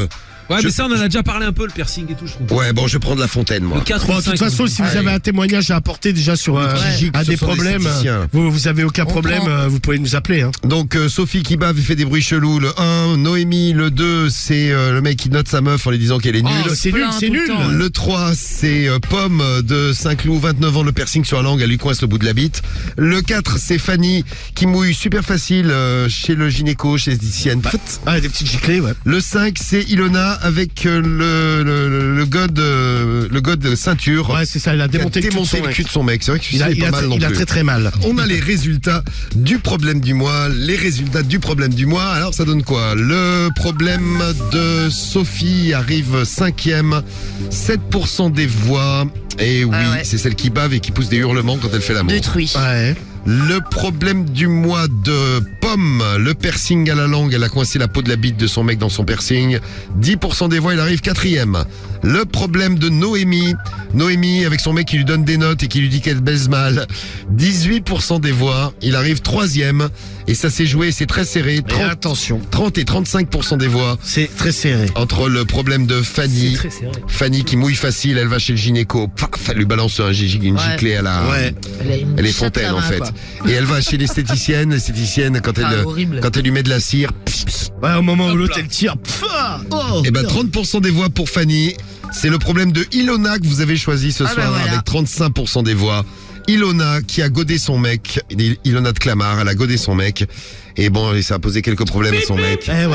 Ouais, Je- mais ça, on en a déjà parlé un peu, le piercing et tout, je trouve. Ouais, bon, je vais prendre la fontaine, moi. Le quatre Bon, ou de toute cinq, façon, si vous Allez. avez un témoignage à apporter déjà sur euh, Ouais. à Ce des sont des problèmes, statisticiens. vous, vous avez aucun On problème, prend. euh, vous pouvez nous appeler. Hein. Donc, euh, Sophie qui bave et fait des bruits chelous, le un. Noémie, le deux, c'est euh, le mec qui note sa meuf en lui disant qu'elle est nulle. Oh, c'est nul, plein c'est tout le nul. temps. Le trois, c'est euh, Pomme de Saint-Cloud, vingt-neuf ans, le piercing sur la langue, elle lui coince le bout de la bite. Le quatre, c'est Fanny qui mouille super facile euh, chez le gynéco, chez l'esthéticienne. Ah, des petites giclées, ouais. Le cinq, c'est Ilona avec euh, le, le, le, le god euh, le god de ceinture. Ouais, c'est ça, il a qui a démonté, démonté le le cul cul de son mec. C'est vrai que Il a, c'est il pas a, mal non il a plus. très très mal. On a les résultats du problème du mois. Les résultats du problème du mois. Alors ça donne quoi? Le problème de Sophie arrive cinquième. sept pour cent des voix. Et oui, Ah ouais. c'est celle qui bave et qui pousse des hurlements quand elle fait l'amour. De truie. Ouais. Le problème du mois de Pomme, le piercing à la langue, elle a coincé la peau de la bite de son mec dans son piercing. dix pour cent des voix, elle arrive quatrième. Le problème de Noémie, Noémie avec son mec qui lui donne des notes et qui lui dit qu'elle baise mal. dix-huit pour cent des voix, il arrive troisième. Et ça s'est joué, c'est très serré. Mais trente, attention, trente et trente-cinq pour cent des voix c'est très serré. entre le problème de Fanny. Très serré. Fanny qui mouille facile, elle va chez le gynéco, paf, elle lui balance un gigi- une Ouais. giclée à la... Ouais. Elle, a une Elle est chatte fontaine la en main, fait. quoi. Et elle va chez l'esthéticienne, l'esthéticienne quand elle Ah, horrible. quand elle lui met de la cire, pss, pss, Ouais, au moment où Hop l'autre là. elle tire. Pff, oh, et ben merde. trente pour cent des voix pour Fanny. C'est le problème de Ilona que vous avez choisi ce Ah, soir bah voilà. avec trente-cinq pour cent des voix. Ilona qui a godé son mec, Il- Ilona de Clamart, elle a godé son mec. Et bon, ça a posé quelques problèmes à son mec. Eh ouais.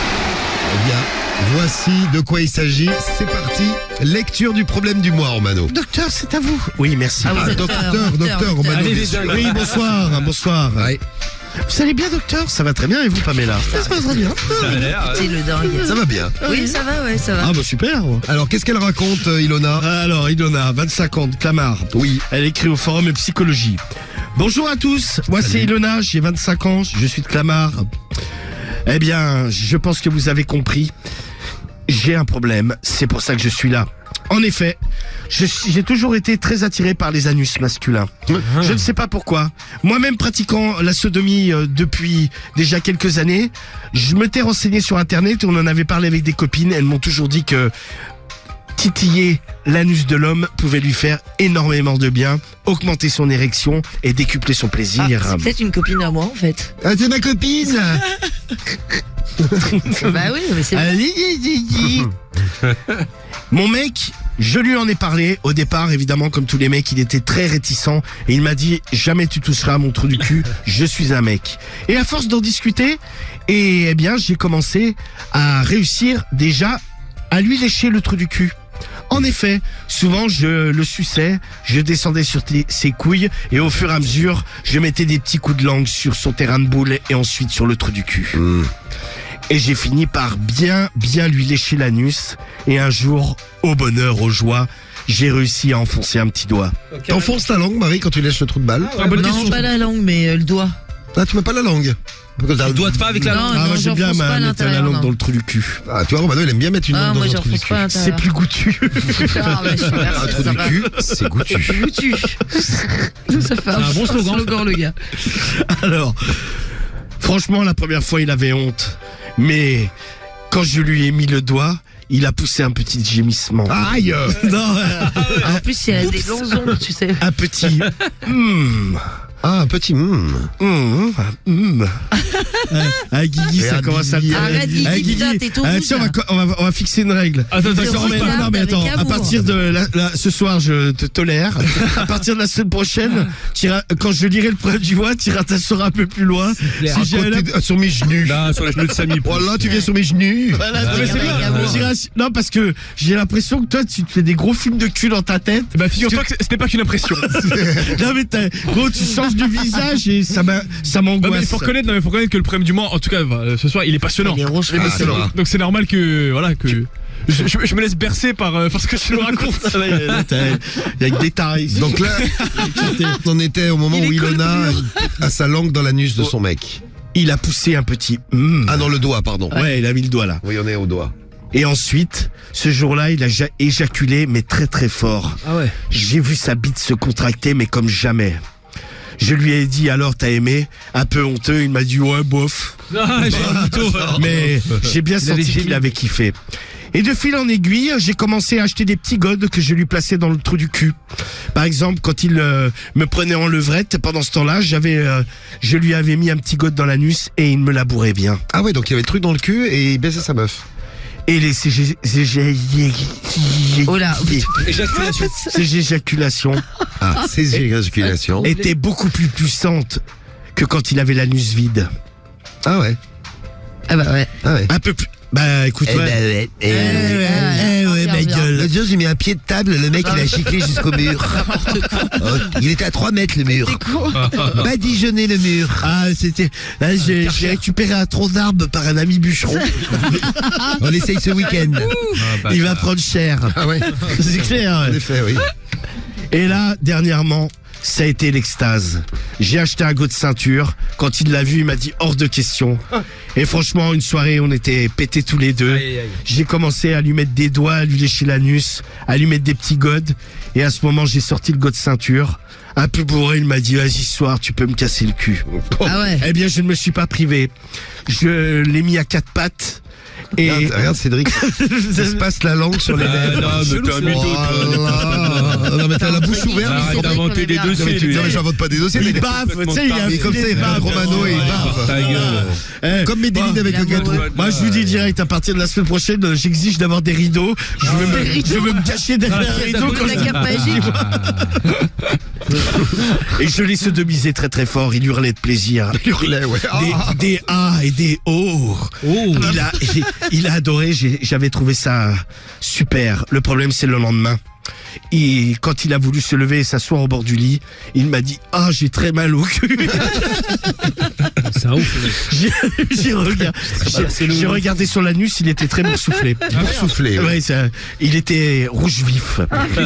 Eh bien, voici de quoi il s'agit. C'est parti. Lecture du problème du mois, Romano. Docteur, c'est à vous. Oui, merci. Ah, vous Ah, êtes docteur, docteur, docteur, Romano. Allez, bien les sûr. dingues. Oui, bonsoir, bonsoir. Ouais. Vous allez bien, docteur? Ça va très bien, et vous, Pamela? Ça se passe très bien. Ça a l'air. C'est le dingue. Ça va bien. Oui, ça va, ouais, ça va. Ah bah super. Alors, qu'est-ce qu'elle raconte, euh, Ilona? Alors, Ilona, vingt-cinq ans, de Clamart. Oui. Elle écrit au forum psychologie. Bonjour à tous, moi c'est Ilona, j'ai vingt-cinq ans, je suis de Clamart. Eh bien, je pense que vous avez compris. J'ai un problème, c'est pour ça que je suis là. En effet, je suis- j'ai toujours été très attiré par les anus masculins. Je ne sais pas pourquoi. Moi-même pratiquant la sodomie euh, depuis déjà quelques années, je m'étais renseigné sur internet et on en avait parlé avec des copines. Elles m'ont toujours dit que titiller l'anus de l'homme pouvait lui faire énormément de bien, augmenter son érection et décupler son Ah, plaisir. c'est peut-être une copine à moi, en fait. Ah, c'est ma copine. Bah oui, mais c'est vrai. Allez, allez, allez. Mon mec, je lui en ai parlé. Au départ, évidemment, comme tous les mecs, il était très réticent. Et il m'a dit, jamais tu toucheras à mon trou du cul, je suis un mec. Et à force d'en discuter, et, eh bien, j'ai commencé à réussir déjà à lui lécher le trou du cul. En effet, souvent je le suçais, je descendais sur tes- ses couilles et au fur et à mesure, je mettais des petits coups de langue sur son terrain de boule et ensuite sur le trou du cul. Hmm. Et j'ai fini par bien, bien lui lécher l'anus. Et un jour, au bonheur, aux joies, j'ai réussi à enfoncer un petit doigt. T'enfonces ta langue, Marie, quand tu lèches le trou de balle? Ah, bonne Non, question. pas la langue, mais euh, le doigt. Ah, tu mets pas la langue? Parce que t'as- Le doigt de pas avec la Non, langue. Ah, moi non, j'aime bien j'enfonce ma- pas à mettre la l'intérieur, langue non. dans le trou du cul. Ah, tu vois, Romano, il aime bien mettre une Ah, langue moi, dans un trou du j'enfonce cul. pas à C'est l'intérieur. plus goûtu. Ah, bah, super, Un trou ça du va. cul, c'est goûtu. Goûtu. Ça fait un, un bon slogan. le gars. Alors, franchement, la première fois, il avait honte. Mais quand je lui ai mis le doigt, il a poussé un petit gémissement. Aïe! Non, euh, En plus, il y a des longs ongles, tu sais. un petit. Hmm. Ah, un petit hmm. Mmh, mmh. Euh, ah, Guigui, ça Regarde, commence à Guigui, le arrête, Guigui, Ah, putain, t'es tout ah, rouge, tiens, on va, là. co- on, va, on va fixer une règle. Attends, attends, T'es attends, rouge, mais- là. Non, mais avec attends, à amour. partir de la- la- ce soir, je te tolère. À partir de la semaine prochaine, t'iras- quand je lirai le problème du mois, tu iras t'asseoir un peu plus loin. clair. Si À j'ai côté la- de- sur mes genoux. Là, sur les genoux de Samy. Oh là, tu viens sur mes genoux. Voilà, Ah, mais c'est avec bien. amour. J'irai- Non, parce que j'ai l'impression que toi, tu te fais des gros films de cul dans ta tête. Bah, figure-toi que c'était pas qu'une impression. Non, mais t'as- gros, tu changes de visage et ça m'a- ça Non, mais m'angoisse. il faut reconnaître, non, mais faut reconnaître que le problème du mois, en tout cas, euh, ce soir, il est passionnant. Il est rouge, Ah, c'est ça va. Donc c'est normal que, voilà, que je, je- je me laisse bercer par, euh, par ce que tu nous racontes. Ah ouais, là, t'as- Il y a que des tarés ici. Donc là, on en était au moment Il où est Ilona a sa langue dans l'anus de son mec. il a poussé un petit. mm. Ah, dans le doigt, pardon. Ouais, il a mis le doigt là. Oui, on est au doigt. Et ensuite, ce jour-là, il a ja- éjaculé, mais très très fort. Ah ouais. J'ai vu sa bite se contracter, mais comme jamais. Je lui ai dit, alors t'as aimé? Un peu honteux, il m'a dit, ouais, bof. Ah, j'ai un mytho. Mais j'ai bien Il avait senti qu'il gémi. avait kiffé. Et de fil en aiguille, j'ai commencé à acheter des petits godes que je lui plaçais dans le trou du cul. Par exemple, quand il euh, me prenait en levrette, pendant ce temps-là, j'avais, euh, je lui avais mis un petit gode dans l'anus et il me labourait bien. Ah ouais, donc il y avait le truc dans le cul et il baisait sa meuf. Et les C G... Oh là. Éjaculation. Ces éjaculations Ah, ces éjaculations. étaient beaucoup plus puissantes que quand il avait l'anus vide. Ah ouais, Ah bah ouais. ah ouais. Un peu plus... Bah écoute, ouais. ouais. Eh ouais, eh ouais, ma gueule. L'autre jour, j'ai mis un pied de table, le mec, il a giclé jusqu'au mur. Oh, il était à trois mètres, le mur. Badigeonné, le mur. Ah, c'était... Là, j'ai j'ai récupéré un tronc d'arbre par un ami bûcheron. On essaye ce week-end. Il va prendre cher. Ah ouais, C'est clair. en ouais. effet, oui. Et là, dernièrement, ça a été l'extase. J'ai acheté un go de ceinture. Quand il l'a vu, il m'a dit hors de question. Et franchement, une soirée, on était pétés tous les deux. Aïe, aïe. J'ai commencé à lui mettre des doigts, à lui lécher l'anus, à lui mettre des petits godes. Et à ce moment, j'ai sorti le go de ceinture. Un peu bourré, il m'a dit, vas-y, ce soir, tu peux me casser le cul. Ah ouais. Eh bien, je ne me suis pas privé. Je l'ai mis à quatre pattes. Et Regarde, regarde, Cédric, ça se passe la langue sur les lèvres. non, mais t'es un mytho, toi. Oh là. Non mais t'as la bouche ouverte. Arrête d'inventer des Non mais, dossiers, tu, lui. non mais j'invente pas des dossiers. il mais baffe, tu sais, il a mais comme ça, il regarde Romano et il baffe. Ta gueule. Eh, Comme Medellin bon, avec le gâteau. Moi, je vous dis direct, à partir de la semaine prochaine, euh, j'exige d'avoir des rideaux. Je veux, me, je veux me cacher derrière un rideau quand La je... cape magique. Et je l'ai sodomisé très très fort. Il hurlait de plaisir. Il hurlait, ouais. Ah. Des, des A et des O. Il a, il a adoré. j'ai- J'avais trouvé ça super. Le problème, c'est le lendemain. Et quand il a voulu se lever et s'asseoir au bord du lit, il m'a dit « Ah, j'ai très mal au cul !» C'est un ouf. mec. J'ai j'ai regard- j'ai- j'ai regardé sur l'anus, il était très boursouflé. Boursouflé, ouais. Ouais, ça, il était rouge vif.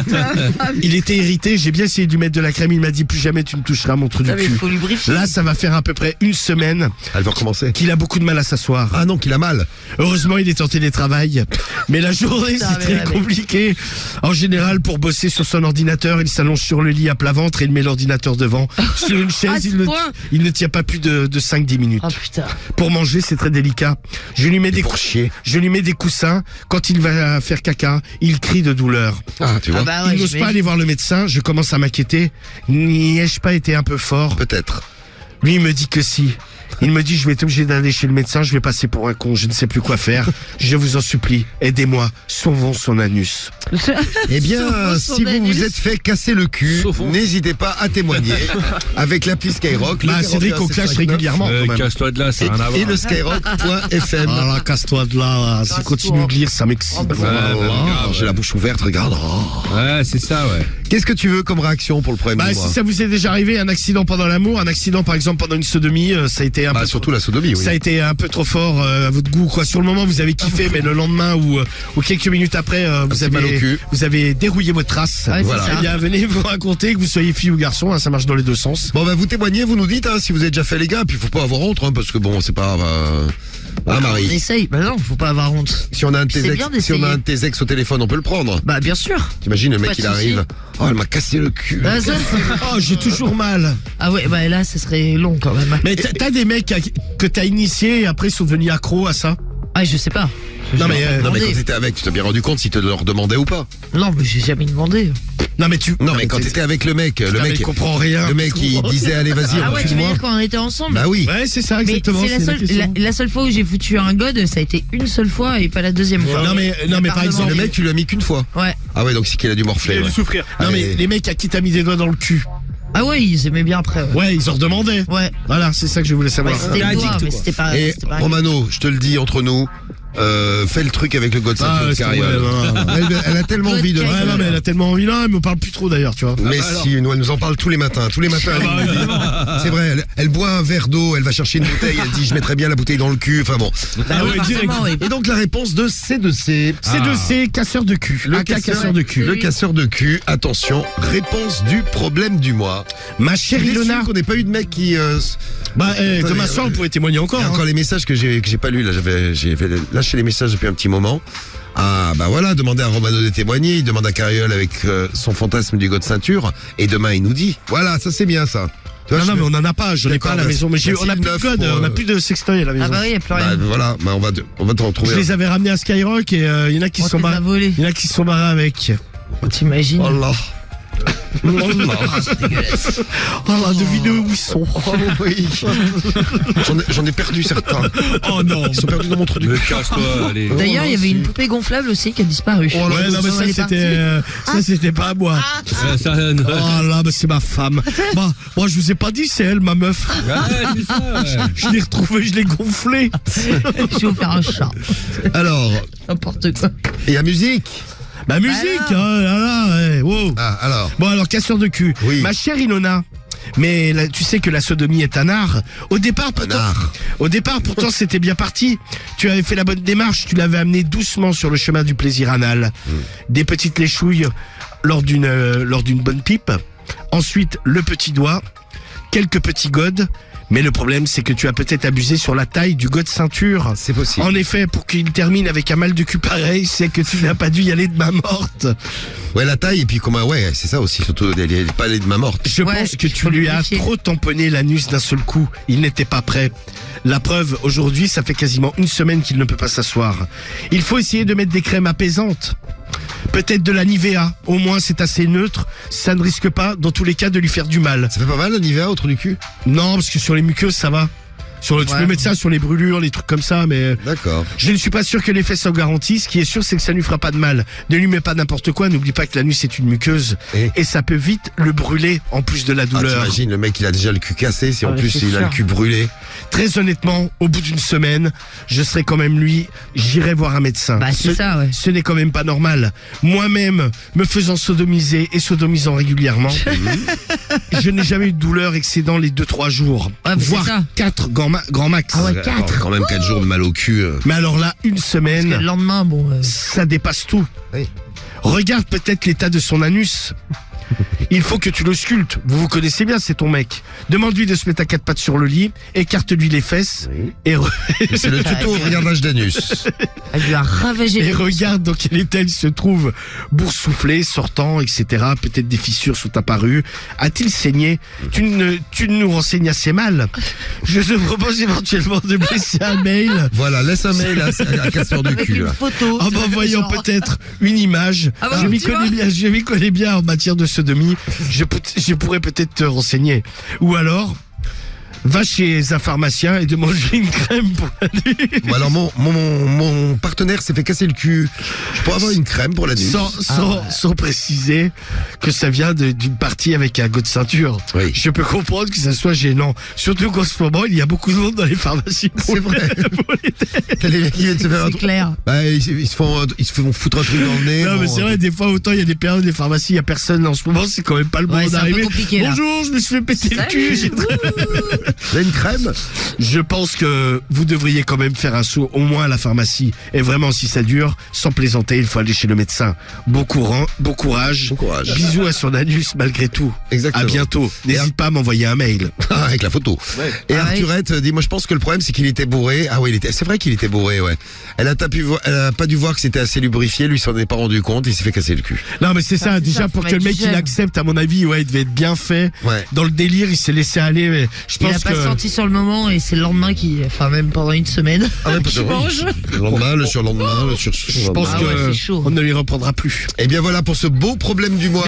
Il était irrité, j'ai bien essayé de lui mettre de la crème, il m'a dit plus jamais tu me toucheras mon trou du Ah mais cul. faut lubrifier. Là, ça va faire à peu près une semaine Elle va recommencer. qu'il a beaucoup de mal à s'asseoir. Ah non, qu'il a mal. Heureusement, il est en télétravail. Mais la journée, Putain, c'est mais très ouais, mais- compliqué. En général, pour bosser sur son ordinateur, il s'allonge sur le lit à plat ventre et il met l'ordinateur devant. Sur une À chaise, ce il ne, point. il ne tient pas plus de, de cinq dix minutes. Oh putain. Pour manger, c'est très délicat. Je lui mets des Pour chier. Je lui mets des coussins. Quand il va faire caca, il crie de douleur. Ah, tu vois. Ah bah ouais, il n'ose je pas vais- aller voir le médecin. Je commence à m'inquiéter. N'y ai-je pas été un peu fort? Peut-être. Lui, il me dit que si. Il me dit, je vais être obligé d'aller chez le médecin, je vais passer pour un con, je ne sais plus quoi faire. Je vous en supplie, aidez-moi, sauvons son anus. Eh bien, Sauvons son si vous anus. vous êtes fait casser le cul, Sauvons. n'hésitez pas à témoigner avec l'appli Skyrock. Bah, le Cédric, on clash régulièrement, Euh, quand même. Casse-toi de là, ça Et, n'a rien à et voir. le skyrock point f m. Ah là, casse-toi de là, là. Si continue de lire, ça m'excite. Oh, Ouais, bah, grave, j'ai la bouche ouverte, regarde. Oh. Ouais, c'est ça, ouais. Qu'est-ce que tu veux comme réaction pour le problème Bah, du si mois ça vous est déjà arrivé, un accident pendant l'amour, un accident par exemple pendant une sodomie, euh, ça a été un Bah, peu surtout la sodomie, oui. Ça a été un peu trop fort euh, à votre goût, quoi. Sur le moment, vous avez kiffé, mais le lendemain ou, euh, ou quelques minutes après, euh, vous, c'est mal au avez, cul. vous avez dérouillé votre trace. Ouais, c'est voilà. ça. Eh bien, venez vous raconter que vous soyez fille ou garçon, hein, ça marche dans les deux sens. Bon, bah, vous témoignez, vous nous dites hein, si vous avez déjà fait les gars, puis faut pas avoir honte, hein, parce que bon, c'est pas... Euh... Ah, On Marie, essaye. Bah non, faut pas avoir honte. si on a un de tes C'est ex, bien si d'essayer. on a un de tes ex au téléphone, on peut le prendre. Bah bien sûr. T'imagines, le mec, Pas de il souci. arrive. Oh, elle m'a cassé le cul. Bah, ça- Oh, j'ai toujours mal. Ah ouais, bah là, ça serait long quand même. Mais t'as t'as des mecs à- que t'as initiés et après ils sont devenus accros à ça? Ah, je sais pas. Non, mais, euh, Non, mais quand demandé. t'étais avec, tu t'es bien rendu compte si te leur demandais ou pas. Non, mais j'ai jamais demandé. Non, mais tu. Non, mais quand t'es- t'étais avec le mec, le Putain, mais mec, il comprend rien. le mec, il disait, allez, vas-y, Ah ouais, tu veux refile-moi. dire quand on était ensemble? Bah oui. Ouais, c'est ça, Mais exactement. c'est la c'est seule, question. la, la seule fois où j'ai foutu un god, ça a été une seule fois et pas la deuxième fois. Non, mais, non, mais par Pardon. exemple. Le mec, tu lui as mis qu'une fois. Ouais. Ah ouais, donc c'est qu'il a dû morfler. ouais. souffrir. Non, mais Allez. les mecs à qui t'as mis des doigts dans le cul. Ah ouais, ils aimaient bien après. Ouais. Ouais, ils en redemandaient. Ouais. Voilà, c'est ça que je voulais Ouais, savoir. c'était le addict, doigt, mais quoi. c'était pas. Et c'était pas- Romano, je te le dis entre nous, euh, fais le truc avec le God Ah, Ceinture de c'est- Carriole. ouais, non, non, non. Elle, elle a tellement God envie de. Ceinture. Ouais, non, mais elle a tellement envie là, elle me parle plus trop d'ailleurs, tu vois. Mais si, nous, elle nous en parle tous les matins. Tous les matins. elle- c'est vrai, elle, elle boit un verre d'eau, elle va chercher une bouteille, elle dit je mettrais bien la bouteille dans le cul. Enfin bon. Bah oui, forcément, oui. Et donc la réponse de C deux C. C'est de ces casseurs de cul. Le Un cas casseur, casseur de cul. Le casseur de cul. Attention, réponse du problème du mois. Ma Je chère suis déçu Ilona. qu'on n'ait pas eu de mec qui. euh, Bah, eh, Attendez, demain soir, euh, on pourrait témoigner encore. Il y a hein. encore les messages que j'ai que j'ai pas lus là. J'avais j'ai fait la lâché les messages depuis un petit moment. Ah bah voilà, demandez à Romano de témoigner, il demande à Carriole avec euh, son fantasme du god ceinture, et demain il nous dit. Voilà, ça c'est bien ça. Tu vois, Non, non, je- mais on en a pas, je l'ai D'accord, pas à la bah, maison. Mais j'ai- bah, on a c'est plus de neuf code, pour, on a euh, plus de sextoy à la maison. Ah bah oui, y a plus Bah, rien. voilà, bah, on va te, on va te retrouver. Je les avais ramenés à Skyrock et il y en a qui On se sont te les a barrés. volés. Il y en a qui se sont barrés avec. T'imagines? Oh là. Oh là. Oh là, devinez où ils sont. Oh oui. J'en ai, j'en ai perdu certains. Oh non. Ils sont perdus dans mon trou du Mais cul. casse-toi, allez. D'ailleurs, il y avait si. une poupée gonflable aussi qui a disparu. Ouais, non, mais ça, Elle est c'était, partie. euh, ça, c'était pas à moi. Ah, ça, non. Oh là, bah, c'est ma femme. Bah, moi, je vous ai pas dit, c'est elle, ma meuf. Ouais, c'est ça, ouais. Je l'ai retrouvée, je l'ai gonflée. Je vais vous faire un chat. Alors, N'importe quoi. et la musique. Bah, musique, Bah hein, là, là, ouais, wow. Ah, alors. Bon, alors, casseur de cul. Oui. Ma chère Ilona. Mais là, tu sais que la sodomie est un art. Au départ, pourtant, art. au départ, pourtant, c'était bien parti. Tu avais fait la bonne démarche. Tu l'avais amené doucement sur le chemin du plaisir anal. Des petites léchouilles lors d'une euh, lors d'une bonne pipe. Ensuite, le petit doigt, quelques petits godes. Mais le problème, c'est que tu as peut-être abusé sur la taille du gode ceinture. C'est possible. En effet, pour qu'il termine avec un mal de cul pareil, c'est que tu n'as pas dû y aller de main morte. Ouais, la taille, et puis comment, ouais, c'est ça aussi, surtout, elle est pas allée de main morte. Je Ouais, pense que il tu faut lui le as vérifier. trop tamponné l'anus d'un seul coup. Il n'était pas prêt. La preuve, aujourd'hui, ça fait quasiment une semaine qu'il ne peut pas s'asseoir. Il faut essayer de mettre des crèmes apaisantes. Peut-être de la Nivea. Au moins, c'est assez neutre. Ça ne risque pas, dans tous les cas, de lui faire du mal. Ça fait pas mal, la Nivea, au trou du cul? Non, parce que sur les muqueuses, ça va. Sur le, tu Ouais. peux mettre ça sur les brûlures, les trucs comme ça, mais D'accord. je ne suis pas sûr que l'effet soit garanti. Ce qui est sûr, c'est que ça ne lui fera pas de mal. Ne lui mets pas n'importe quoi. N'oublie pas que l'anus est une muqueuse. Et, Et ça peut vite le brûler, en plus de la ah, douleur. t'imagines, le mec, il a déjà le cul cassé, si en Ah, plus c'est il a sûr. le cul brûlé. Très honnêtement, au bout d'une semaine, je serai quand même lui, j'irai voir un médecin. Bah, c'est ce, ça, ouais. ce n'est quand même pas normal. Moi-même, me faisant sodomiser et sodomisant régulièrement, je n'ai jamais eu de douleur excédant les deux trois jours. Ouais, mais c'est voire ça. quatre grand, ma- grand max. Ah ouais, Alors, quatre. Quand même quatre jours de mal au cul. euh. Mais alors là, une Parce que semaine, le lendemain, bon. euh, ça dépasse tout. Oui. Regarde peut-être l'état de son anus. Il faut que tu le sculptes. Vous vous connaissez bien, c'est ton mec. Demande-lui de se mettre à quatre pattes sur le lit, écarte-lui les fesses et, re- C'est le tuto au regardage d'anus. Elle lui a ravagé et les regarde dans quel état il se trouve. Boursouflé, sortant, et cetera. Peut-être des fissures sont apparues. A-t-il saigné? Tu ne, tu nous renseignes assez mal. Je te propose éventuellement de me laisser un mail. Voilà, laisse un mail à, à casseur du avec cul. une là. photo. En m'envoyant peut-être une image. Ah bah, je m'y tu vois. connais bien, je m'y connais bien en matière de sodomie. Je, peut- je pourrais peut-être te renseigner. Ou alors, va chez un pharmacien et demande-lui une crème pour la nuit. Bon, alors, mon, mon, mon, mon partenaire s'est fait casser le cul. Je pourrais avoir une crème pour l'anus? Sans, sans, sans préciser que ça vient de- d'une partie avec un go de ceinture. Oui. Je peux comprendre que ça soit gênant. Surtout qu'en ce moment, il y a beaucoup de monde dans les pharmacies. pour C'est vrai. les- pour les- T'as les mecs qui viennent se faire un C'est truc. clair. Bah, ils, ils se font, ils se font foutre un truc dans le nez. Non, mais bon, c'est vrai, des fois, autant il y a des périodes des pharmacies, il y a personne en ce moment, c'est quand même pas le moment Ouais, c'est un peu d'arriver. compliqué, là. Bonjour, je me suis fait péter le cul. j'ai- Vous avez une crème? Je pense que vous devriez quand même faire un saut au moins à la pharmacie. Et vraiment, si ça dure, sans plaisanter, il faut aller chez le médecin. Bon courant, bon courage. Bon courage. Bisous à son anus malgré tout. Exactement. À bientôt. N'hésite pas à m'envoyer un mail. Ah, avec la photo. Et Ah, Arthurette dit, moi je pense que le problème c'est qu'il était bourré. Ah oui, il était. C'est vrai qu'il était bourré, ouais. Elle a, pas pu vo- elle a pas dû voir que c'était assez lubrifié. Lui s'en est pas rendu compte. Il s'est fait casser le cul. Non, mais c'est ça. c'est Déjà, ça, pour faut que le mettre mec du il gel. accepte, à mon avis, ouais, il devait être bien fait. Ouais. Dans le délire, il s'est laissé aller. Mais je Il a pense pas que. senti sur le moment et c'est le lendemain qui, enfin même pendant une semaine, Ah ouais, qui peut-être, oui. mange. Le lendemain, le surlendemain, le sur. Je pense Ah que ouais, c'est chaud. on ne lui reprendra plus. Et bien voilà pour ce beau problème du mois.